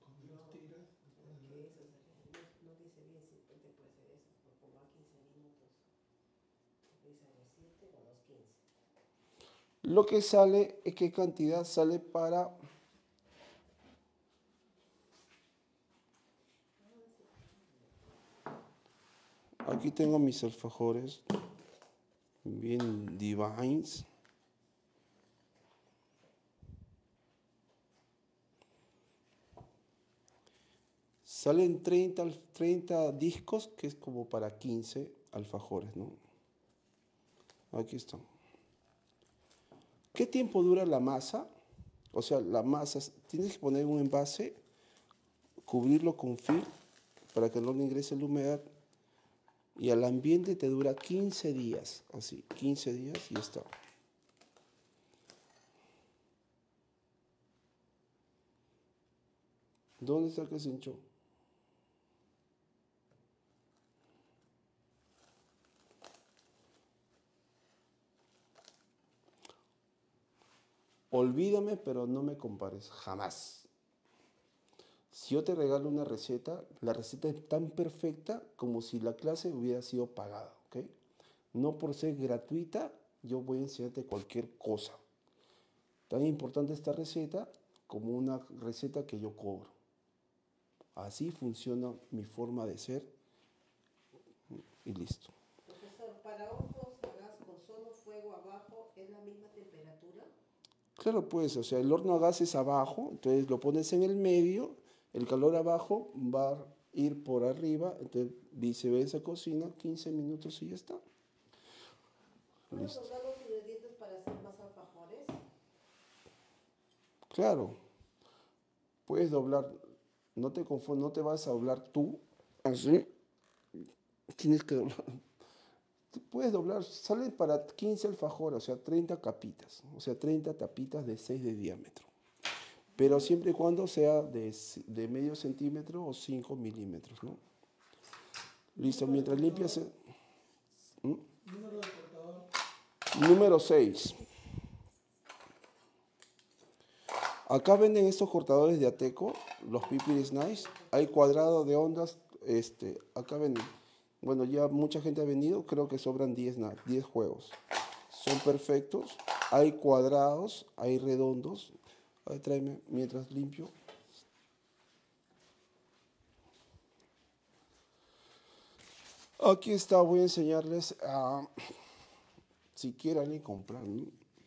No dice bien si puede ser eso, lo pongo a 15 minutos. Dice a los 7 o a los 15. Lo que sale es qué cantidad sale para... Aquí tengo mis alfajores, bien divines. Salen 30 discos, que es como para 15 alfajores, ¿no? Aquí están. ¿Qué tiempo dura la masa? O sea, la masa, tienes que poner un envase, cubrirlo con film para que no le ingrese la humedad. Y al ambiente te dura 15 días, así, 15 días y ya está. ¿Dónde está el que se hinchó? Olvídame, pero no me compares, jamás. Si yo te regalo una receta, la receta es tan perfecta como si la clase hubiera sido pagada, ¿ok? No por ser gratuita, yo voy a enseñarte cualquier cosa. Tan importante esta receta como una receta que yo cobro. Así funciona mi forma de ser y listo. Profesor, para hornos a gas con solo fuego abajo, ¿es la misma temperatura? Claro, pues, o sea, el horno a gas es abajo, entonces lo pones en el medio, el calor abajo va a ir por arriba, entonces viceversa cocina, 15 minutos y ya está. ¿Puedo Listo. doblar los ingredientes para hacer más alfajores? Claro, puedes doblar, no te confundas, no te vas a doblar tú, así, tienes que doblar. Puedes doblar, salen para 15 alfajores, o sea, 30 capitas, o sea, 30 tapitas de 6 de diámetro. Pero siempre y cuando sea de medio centímetro o 5 milímetros, ¿no? Listo, mientras limpias... ¿Mm? Número de cortador. Número 6. Acá venden estos cortadores de Ateco, los Pipiris Nice. Hay cuadrado de ondas, acá venden. Bueno, ya mucha gente ha venido, creo que sobran 10 juegos. Son perfectos. Hay cuadrados, hay redondos. A ver, tráeme mientras limpio. Aquí está, voy a enseñarles a... Si quieren ir comprar, ¿no?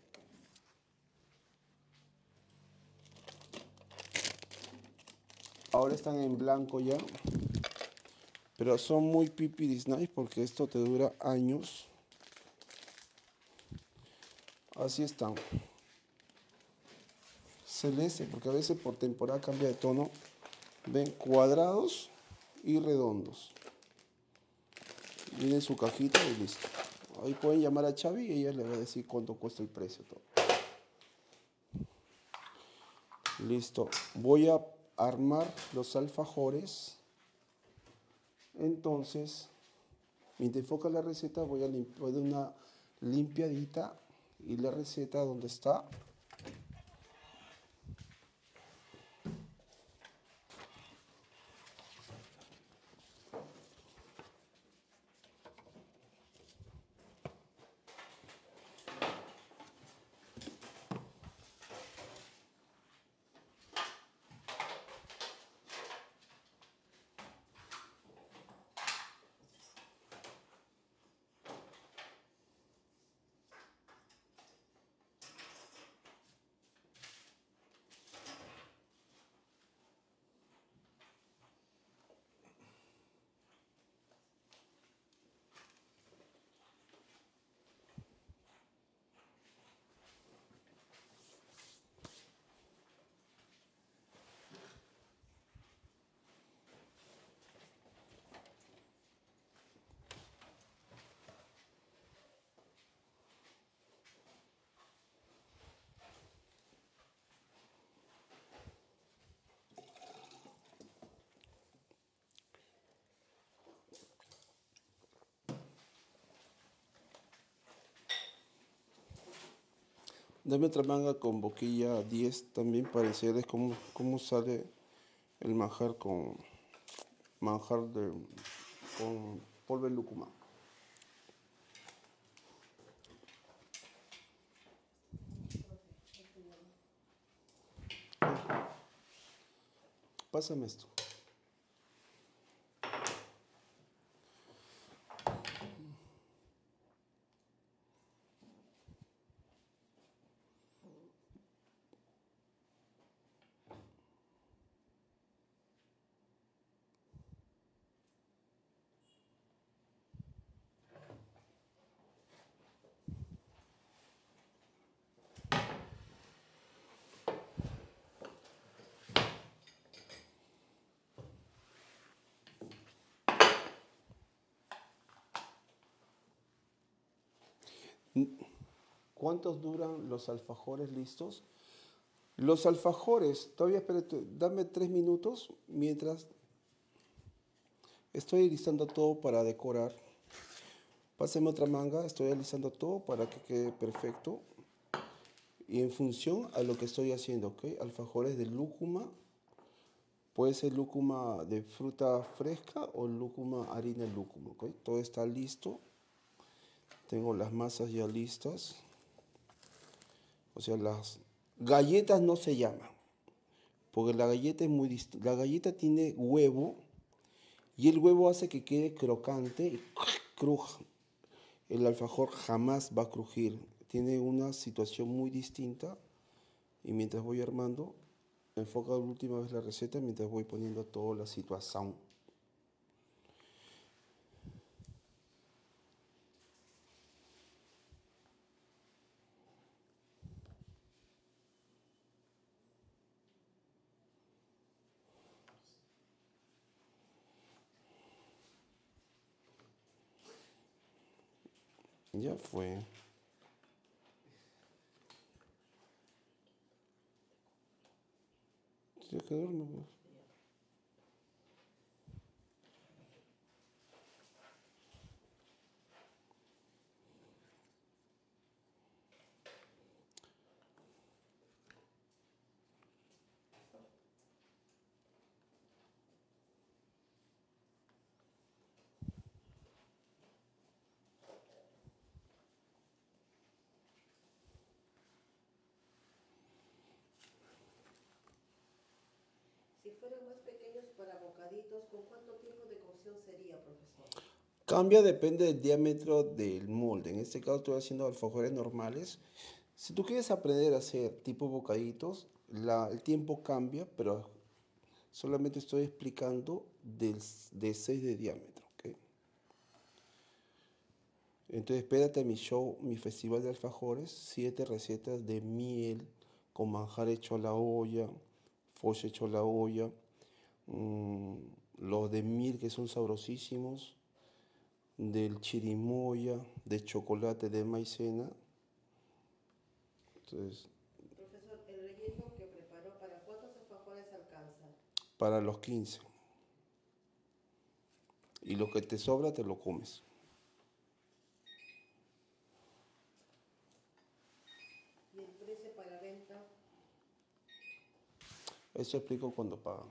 Ahora están en blanco ya. Pero son muy Pipiris Nice porque esto te dura años. Así están. Celeste, porque a veces por temporada cambia de tono. Ven, cuadrados y redondos. Viene en su cajita y listo. Ahí pueden llamar a Chavi y ella le va a decir cuánto cuesta el precio. Todo. Listo. Voy a armar los alfajores. Entonces, mientras enfoca la receta, voy a dar una limpiadita y la receta donde está. Dame otra manga con boquilla 10 también para enseñarles cómo sale el manjar con con polvo de lúcuma. Pásame esto. ¿Cuántos duran los alfajores listos? Los alfajores, todavía espérate, dame 3 minutos mientras estoy alistando todo para decorar. Pásame otra manga, estoy alistando todo para que quede perfecto. Y en función a lo que estoy haciendo, ¿ok? Alfajores de lúcuma, puede ser lúcuma de fruta fresca o lúcuma, harina de lúcuma, ¿ok? Todo está listo. Tengo las masas ya listas. O sea, las galletas no se llaman, porque la galleta es muy distinta. La galleta tiene huevo y el huevo hace que quede crocante y cruja. El alfajor jamás va a crujir. Tiene una situación muy distinta. Y mientras voy armando, enfoca la última vez la receta mientras voy poniendo toda la situación. Ya fue. Se quedó, no, pues. Si fueran más pequeños para bocaditos, ¿con cuánto tiempo de cocción sería, profesor? Cambia, depende del diámetro del molde. En este caso estoy haciendo alfajores normales. Si tú quieres aprender a hacer tipo bocaditos, el tiempo cambia, pero solamente estoy explicando de 6 de diámetro. ¿Ok? Entonces espérate a mi show, mi festival de alfajores, 7 recetas de miel con manjar hecho a la olla, foie hecho a la olla, los de miel que son sabrosísimos, del chirimoya, de chocolate, de maicena. Entonces, Profesor, ¿el relleno que preparó para cuántos alfajores alcanza? para los 15. Y lo que te sobra te lo comes. ¿Y el precio para venta? Eso explico cuando pagan.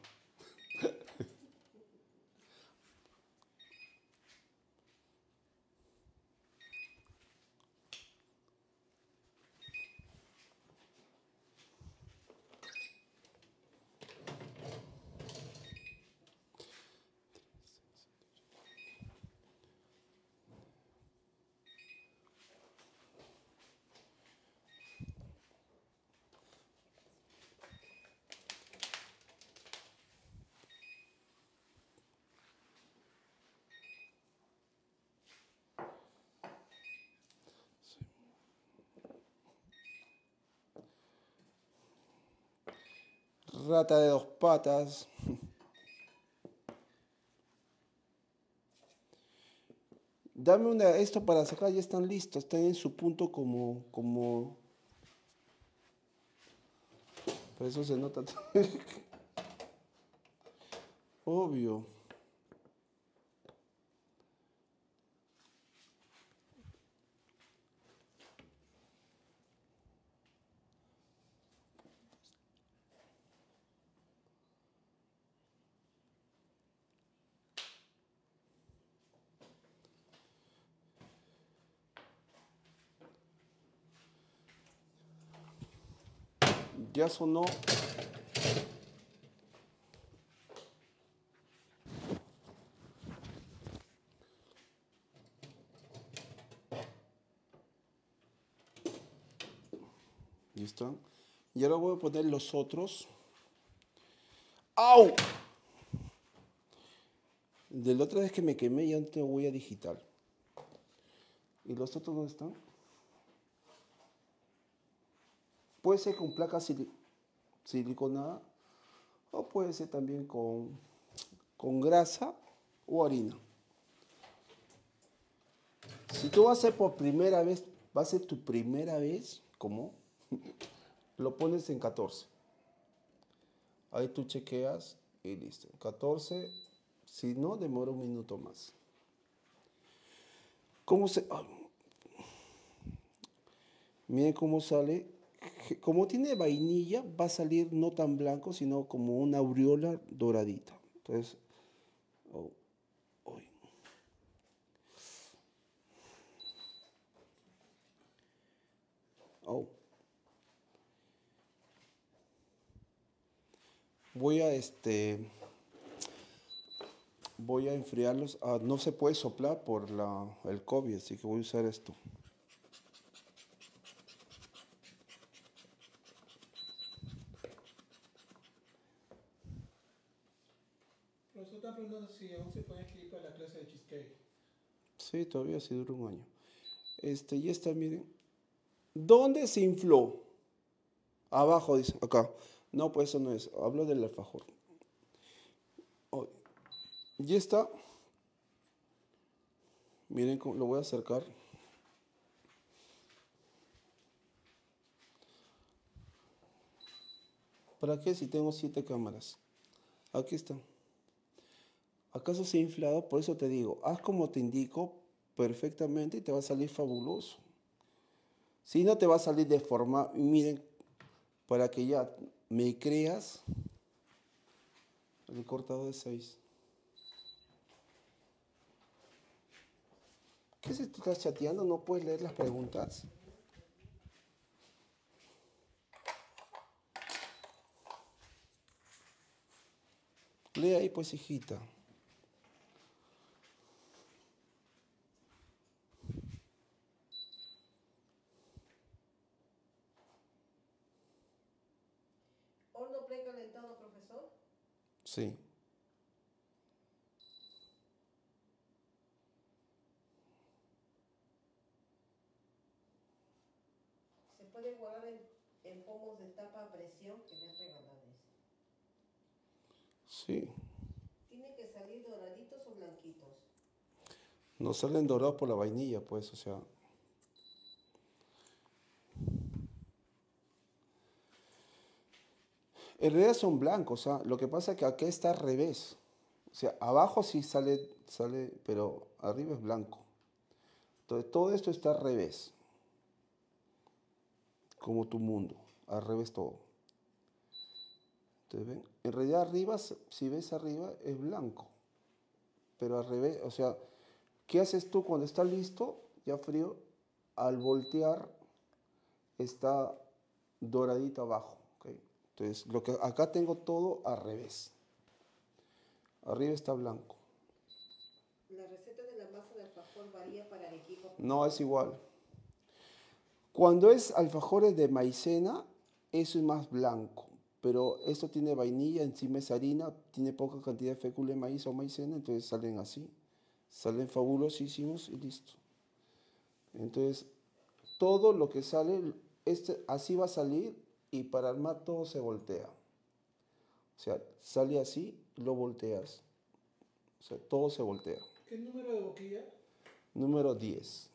Rata de 2 patas. Dame esto para sacar, ya están listos, están en su punto como. Por eso se nota. Obvio. Ya sonó. ¿Listo? Y ahora voy a poner los otros. ¡Au! De la otra vez que me quemé ya no tengo huella digital. ¿Y los otros dónde están? Puede ser con placa siliconada o puede ser también con grasa o harina. Si tú vas a hacer por primera vez, va a ser tu primera vez, ¿cómo? Lo pones en 14. Ahí tú chequeas y listo. 14, si no, demora un minuto más. ¿Cómo se...? Miren cómo sale. Como tiene vainilla, va a salir no tan blanco, sino como una aureola doradita. Entonces, oh, oh. Oh. Voy a enfriarlos. No se puede soplar por el COVID, así que voy a usar esto. Profesor, están preguntando si aún se puede inscribir para la clase de cheesecake. Sí, todavía sí dura un año. Y esta, miren. ¿Dónde se infló? Abajo, dice, acá. No, pues eso no es. Hablo del alfajor. Oh, y esta, miren cómo lo voy a acercar. ¿Para qué si tengo 7 cámaras? Aquí está. ¿Acaso se ha inflado? Por eso te digo, haz como te indico perfectamente y te va a salir fabuloso. Si no te va a salir deformado, miren, para que ya me creas, el cortado de 6. ¿Qué si tú estás chateando? ¿No puedes leer las preguntas? Lee ahí pues, hijita. ¿Horno precalentado, profesor? Sí. Se puede guardar en pomos de tapa a presión que me han regalado ese. Sí. ¿Tiene que salir doraditos o blanquitos? No salen dorados por la vainilla, pues, o sea. En realidad son blancos, ¿ah? Lo que pasa es que acá está al revés. O sea, abajo sí sale, pero arriba es blanco. Entonces, todo esto está al revés. Como tu mundo. Al revés todo. Entonces, ¿ven? En realidad arriba, si ves arriba, es blanco. Pero al revés, o sea, ¿qué haces tú cuando está listo, ya frío? Al voltear, está doradito abajo. ¿Okay? Entonces, acá tengo todo al revés. Arriba está blanco. ¿La receta de la masa de alfajor varía para Arequipa? No, es igual. Cuando es alfajores de maicena, eso es más blanco. Pero esto tiene vainilla, encima es harina, tiene poca cantidad de fécula de maíz o maicena, entonces salen así. Salen fabulosísimos y listo. Entonces, todo lo que sale, así va a salir y para armar todo se voltea. O sea, sale así, lo volteas. O sea, todo se voltea. ¿Qué número de boquilla? Número 10.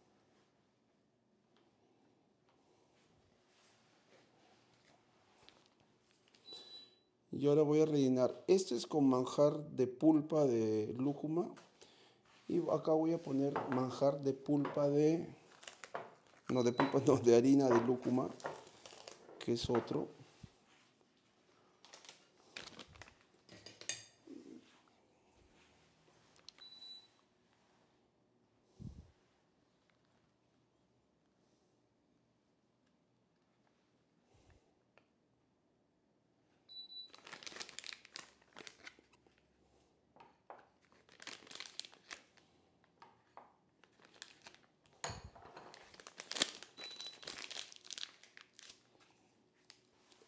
Y ahora voy a rellenar. Este es con manjar de pulpa de lúcuma. Y acá voy a poner manjar de pulpa de... No, de pulpa no, de harina de lúcuma, que es otro.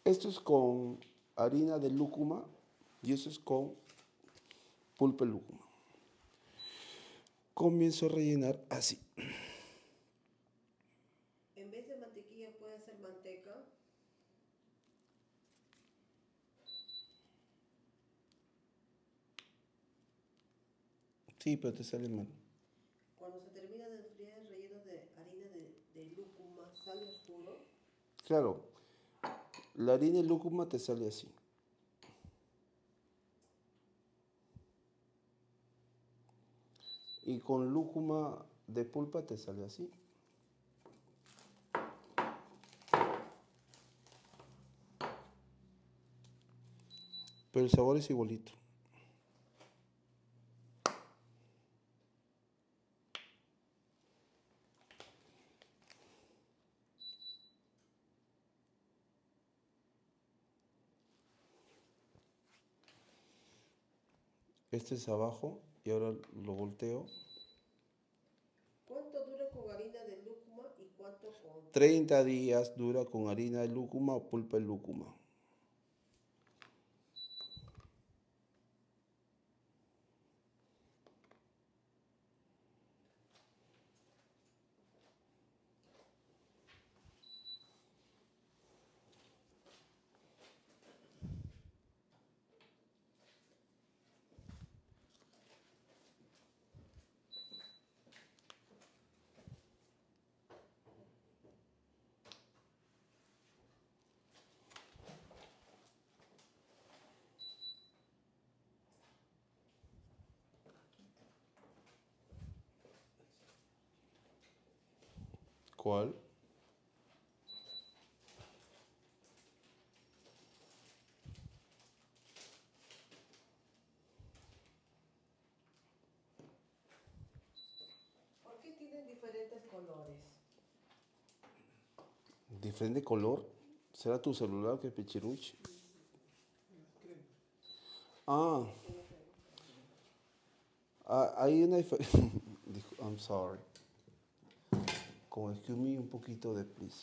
Esto es con harina de lúcuma y esto es con pulpa de lúcuma. Comienzo a rellenar así. En vez de mantequilla puede ser manteca. Sí, pero te sale mal. Cuando se termina de enfriar el relleno de harina de lúcuma, ¿sale oscuro? Claro, la harina de lúcuma te sale así. Y con lúcuma de pulpa te sale así. Pero el sabor es igualito. Este es abajo y ahora lo volteo. ¿Cuánto dura con harina de lúcuma y cuánto con...? 30 días dura con harina de lúcuma o pulpa de lúcuma. ¿Cuál? ¿Por qué tienen diferentes colores? ¿Diferente color? ¿Será tu celular que es pichiruchi? Ah, hay una diferencia. I'm sorry. Con excuse me un poquito de please.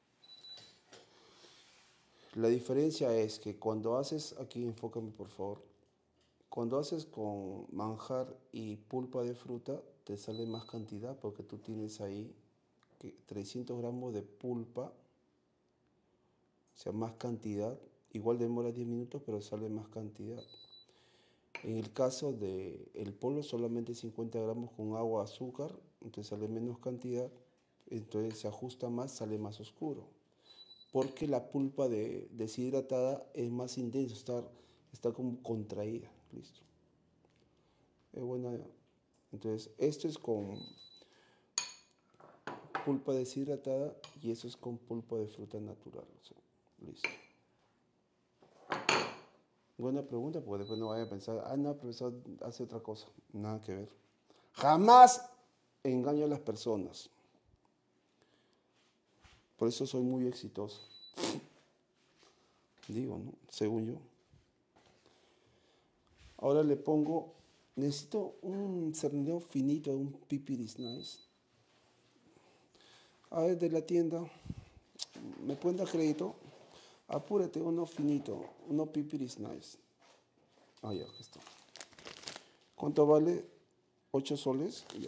La diferencia es que cuando haces, aquí enfócame por favor, cuando haces con manjar y pulpa de fruta, te sale más cantidad porque tú tienes ahí 300 gramos de pulpa, o sea, más cantidad. Igual demora 10 minutos, pero sale más cantidad. En el caso del polvo, solamente 50 gramos con agua, azúcar, entonces sale menos cantidad, entonces se ajusta más, sale más oscuro. Porque la pulpa deshidratada es más intensa, está como contraída. Listo. Es buena. Entonces, esto es con pulpa deshidratada y eso es con pulpa de fruta natural. O sea, listo. Buena pregunta, porque después no vaya a pensar, no, profesor, hace otra cosa. Nada que ver. Jamás engaño a las personas. Por eso soy muy exitoso. Digo, ¿no? Según yo. Ahora le pongo, necesito un cernidor finito, un pipiris nice. A ver, de la tienda, ¿me pueden dar crédito? Apúrate, uno finito, uno pipiris nice. Ah, ya, aquí está. ¿Cuánto vale? 8 soles. Ya.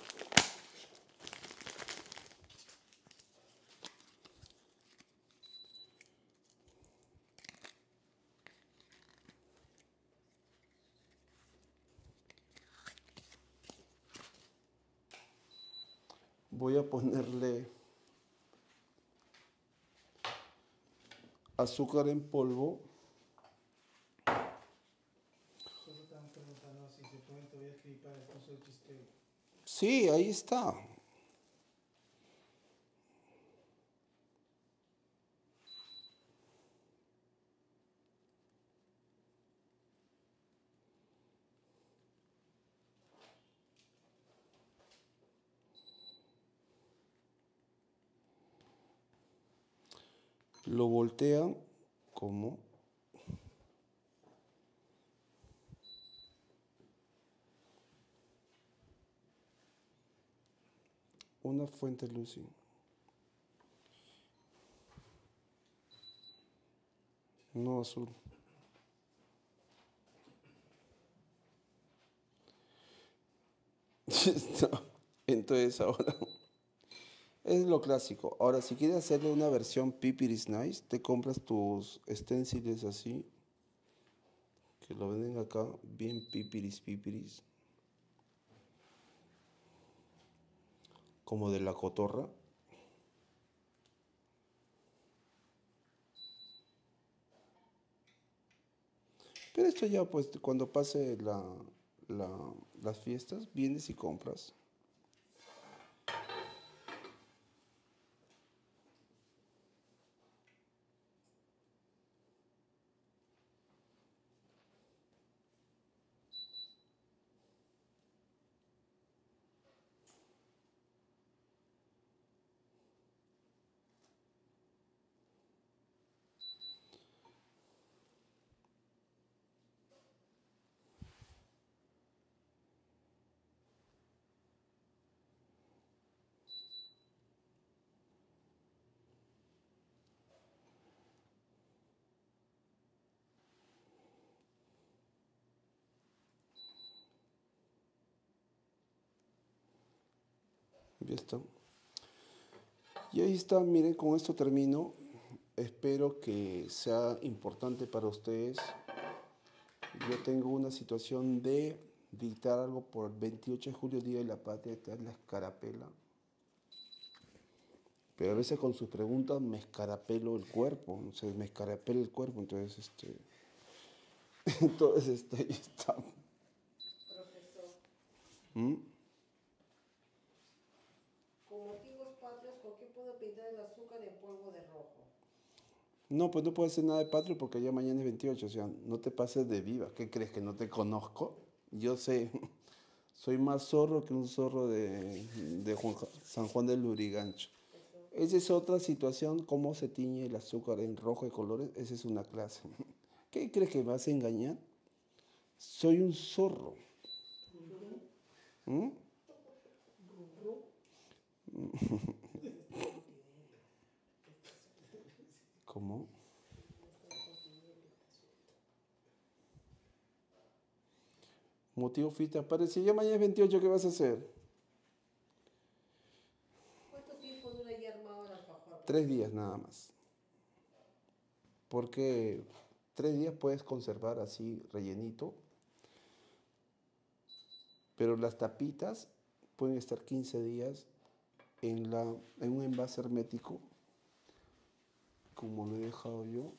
Voy a ponerle azúcar en polvo. Solo estaban preguntando si se pueden todavía escribir para el curso de chisteo. Sí, ahí está. Lo voltean como una fuente lúcida. No azul. No. Entonces ahora es lo clásico. Ahora, si quieres hacerle una versión Pipiris Nice, te compras tus stenciles así, que lo venden acá, bien pipiris, como de la cotorra. Pero esto ya, pues, cuando pase las fiestas, vienes y compras. Ya está. Y ahí está, miren, con esto termino. Espero que sea importante para ustedes. Yo tengo una situación de dictar algo por el 28 de julio, Día de la Patria, esta es la escarapela. Pero a veces con sus preguntas me escarapelo el cuerpo, o sea, me escarapela el cuerpo, entonces entonces ahí está. Profesor, ¿Mm? con motivos patrios, ¿con qué puedo pintar el azúcar en polvo de rojo? No, pues no puedo hacer nada de patrio porque ya mañana es 28, o sea, no te pases de viva. ¿Qué crees, que no te conozco? Yo sé, soy más zorro que un zorro de San Juan del Lurigancho. Esa es otra situación, cómo se tiñe el azúcar en rojo de colores, esa es una clase. ¿Qué crees, que me vas a engañar? Soy un zorro. ¿Mm? ¿Cómo? Motivo fiesta. Parece, ya mañana es 28, ¿qué vas a hacer? ¿Cuánto tiempo dura ya armado el alfajor? 3 días nada más. Porque 3 días puedes conservar así rellenito. Pero las tapitas pueden estar 15 días en un envase hermético, como lo he dejado yo.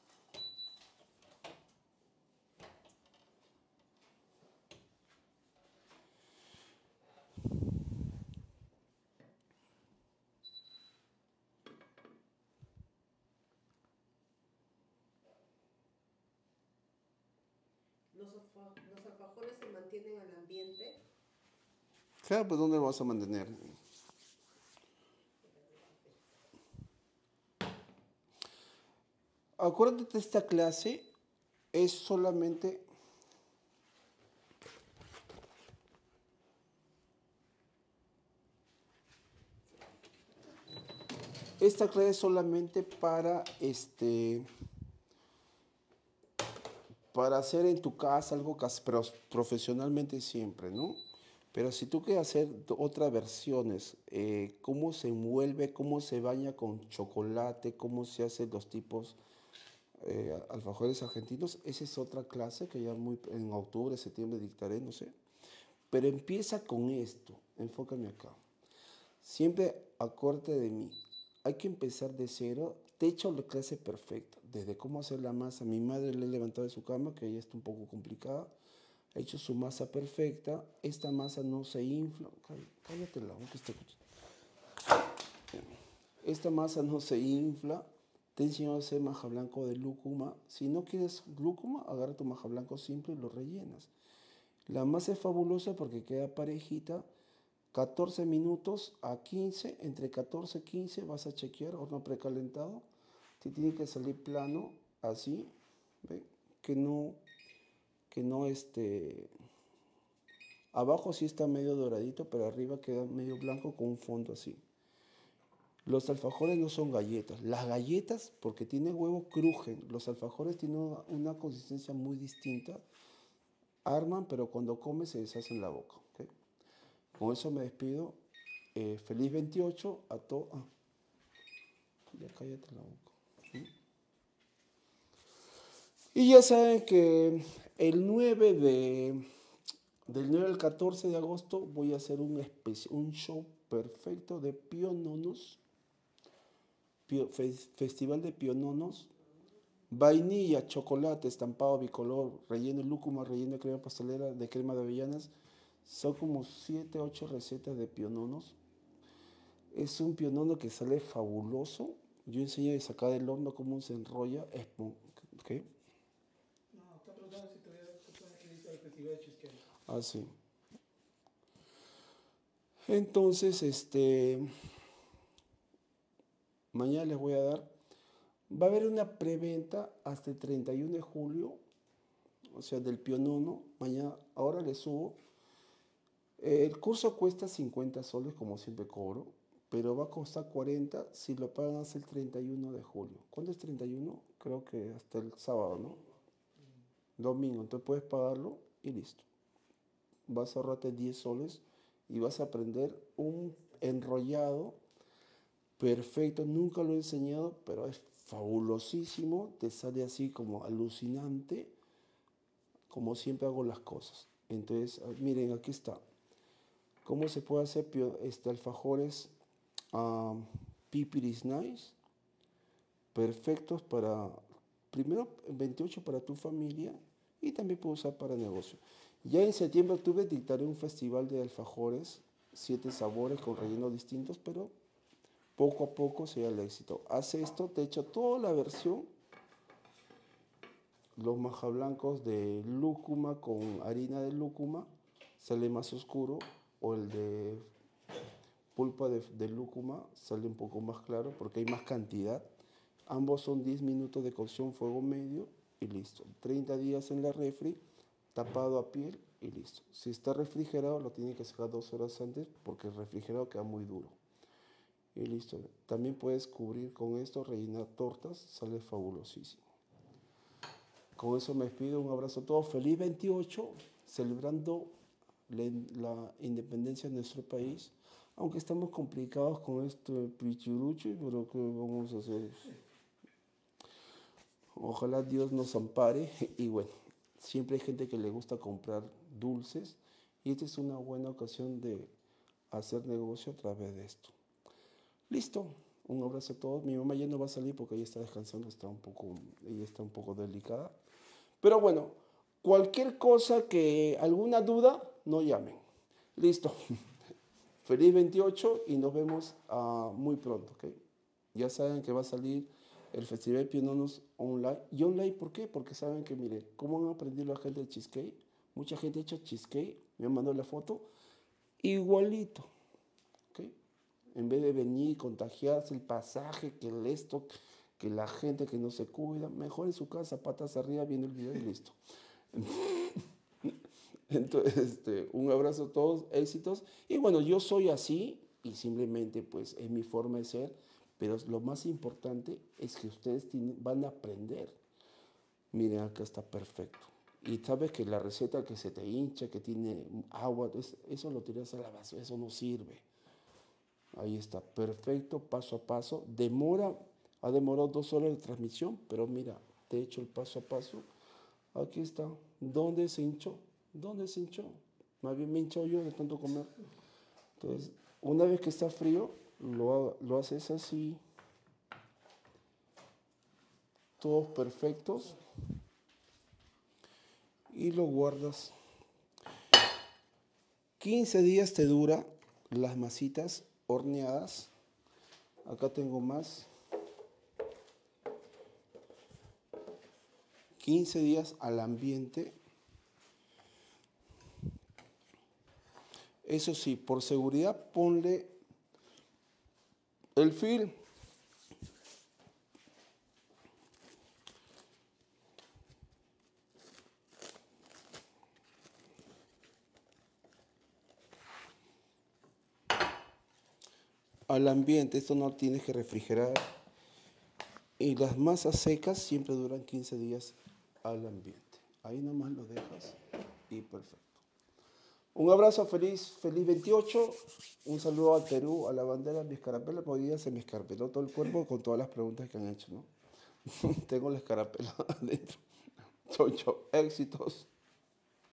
Los alfajores se mantienen al ambiente. Claro, pues ¿dónde lo vas a mantener? Acuérdate, esta clase es solamente para hacer en tu casa algo, pero profesionalmente siempre, ¿no? Pero si tú quieres hacer otras versiones, cómo se envuelve, cómo se baña con chocolate, cómo se hacen los tipos alfajores argentinos, esa es otra clase que ya en octubre, septiembre dictaré, no sé. Pero empieza con esto, enfócame acá. Siempre acuérdate de mí. Hay que empezar de cero. Te he hecho la clase perfecta. Desde cómo hacer la masa. Mi madre le he levantado de su cama, que ella está un poco complicada. Ha hecho su masa perfecta. Esta masa no se infla. Cállate la boca, esta masa no se infla. Te he enseñado a hacer maja blanco de lúcuma. Si no quieres lúcuma, agarra tu maja blanco simple y lo rellenas. La masa es fabulosa porque queda parejita. 14 minutos a 15, entre 14 y 15 vas a chequear, horno precalentado. Te tiene que salir plano, así, ¿ve? Que no, abajo sí está medio doradito, pero arriba queda medio blanco con un fondo así. Los alfajores no son galletas. Las galletas, porque tienen huevo, crujen. Los alfajores tienen una consistencia muy distinta. Arman, pero cuando comes se deshacen en la boca. ¿Okay? Con eso me despido. Feliz 28 a todos. Ah, ya cállate la boca. ¿Sí? Y ya saben que el 9 del 9 al 14 de agosto voy a hacer un show perfecto de piononos. Festival de piononos. Vainilla, chocolate, estampado bicolor, relleno de lúcuma, relleno de crema pastelera, de crema de avellanas. Son como 7, 8 recetas de piononos. Es un pionono que sale fabuloso. Yo enseño a sacar del horno cómo se enrolla. ¿Qué? No, está preguntando si todavía se puede inscribirse al festival de cheesecake. Ah, sí. Entonces, mañana les voy a dar. Va a haber una preventa hasta el 31 de julio, o sea, del pionono. Mañana, ahora les subo. El curso cuesta 50 soles, como siempre cobro, pero va a costar 40 si lo pagan hasta el 31 de julio. ¿Cuándo es 31? Creo que hasta el sábado, ¿no? Domingo. Entonces puedes pagarlo y listo. Vas a ahorrarte 10 soles y vas a aprender un enrollado perfecto. Nunca lo he enseñado, pero es fabulosísimo. Te sale así como alucinante, como siempre hago las cosas. Entonces, miren, aquí está. ¿Cómo se puede hacer alfajores pipiris nice? Perfectos para, primero 28 para tu familia y también puedo usar para negocio. Ya en septiembre, octubre dictaré un festival de alfajores, 7 sabores con rellenos distintos, pero poco a poco sea el éxito. Hace esto, te echo toda la versión, los majablancos de lúcuma con harina de lúcuma, sale más oscuro, o el de pulpa de lúcuma sale un poco más claro porque hay más cantidad. Ambos son 10 minutos de cocción, fuego medio y listo. 30 días en la refri, tapado a piel y listo. Si está refrigerado, lo tienen que sacar 2 horas antes porque el refrigerado queda muy duro. Y listo. También puedes cubrir con esto, rellenar tortas, sale fabulosísimo. Con eso me despido, un abrazo a todos. Feliz 28, celebrando la independencia de nuestro país. Aunque estamos complicados con este pichuruchi, pero ¿qué vamos a hacer? Ojalá Dios nos ampare. Y bueno, siempre hay gente que le gusta comprar dulces. Y esta es una buena ocasión de hacer negocio a través de esto. Listo, un abrazo a todos. Mi mamá ya no va a salir porque ella está descansando, ella está un poco delicada. Pero bueno, cualquier cosa alguna duda, no llamen. Listo. Feliz 28 y nos vemos muy pronto, ¿ok? Ya saben que va a salir el Festival de Piononos online. ¿Y online por qué? Porque saben que, miren, ¿cómo han aprendido la gente de cheesecake? Mucha gente ha hecho cheesecake, me mandó la foto, igualito, ¿ok? En vez de venir y contagiarse el pasaje, que la gente que no se cuida, mejor en su casa, patas arriba, viendo el video y listo. Entonces, un abrazo a todos, éxitos. Y bueno, yo soy así y simplemente pues es mi forma de ser, pero lo más importante es que ustedes van a aprender. Miren, acá está perfecto. Y sabes que la receta que se te hincha, que tiene agua, eso lo tiras a la basura, eso no sirve. Ahí está, perfecto, paso a paso. Ha demorado 2 horas de transmisión, pero mira, te he hecho el paso a paso. Aquí está. ¿Dónde se hinchó? ¿Dónde se hinchó? Más bien me hinchó yo de tanto comer. Entonces, una vez que está frío, lo haces así. Todos perfectos. Y lo guardas. 15 días te dura las masitas horneadas. Acá tengo más. 15 días al ambiente. Eso sí, por seguridad ponle el film. al ambiente, esto no tienes que refrigerar. Y las masas secas siempre duran 15 días al ambiente. Ahí nomás lo dejas y perfecto. Un abrazo, feliz 28. Un saludo al Perú, a la bandera, a mi escarapela. Hoy día se me escarpeló todo el cuerpo con todas las preguntas que han hecho, ¿no? Tengo la escarapela adentro. Chau, chau. Éxitos.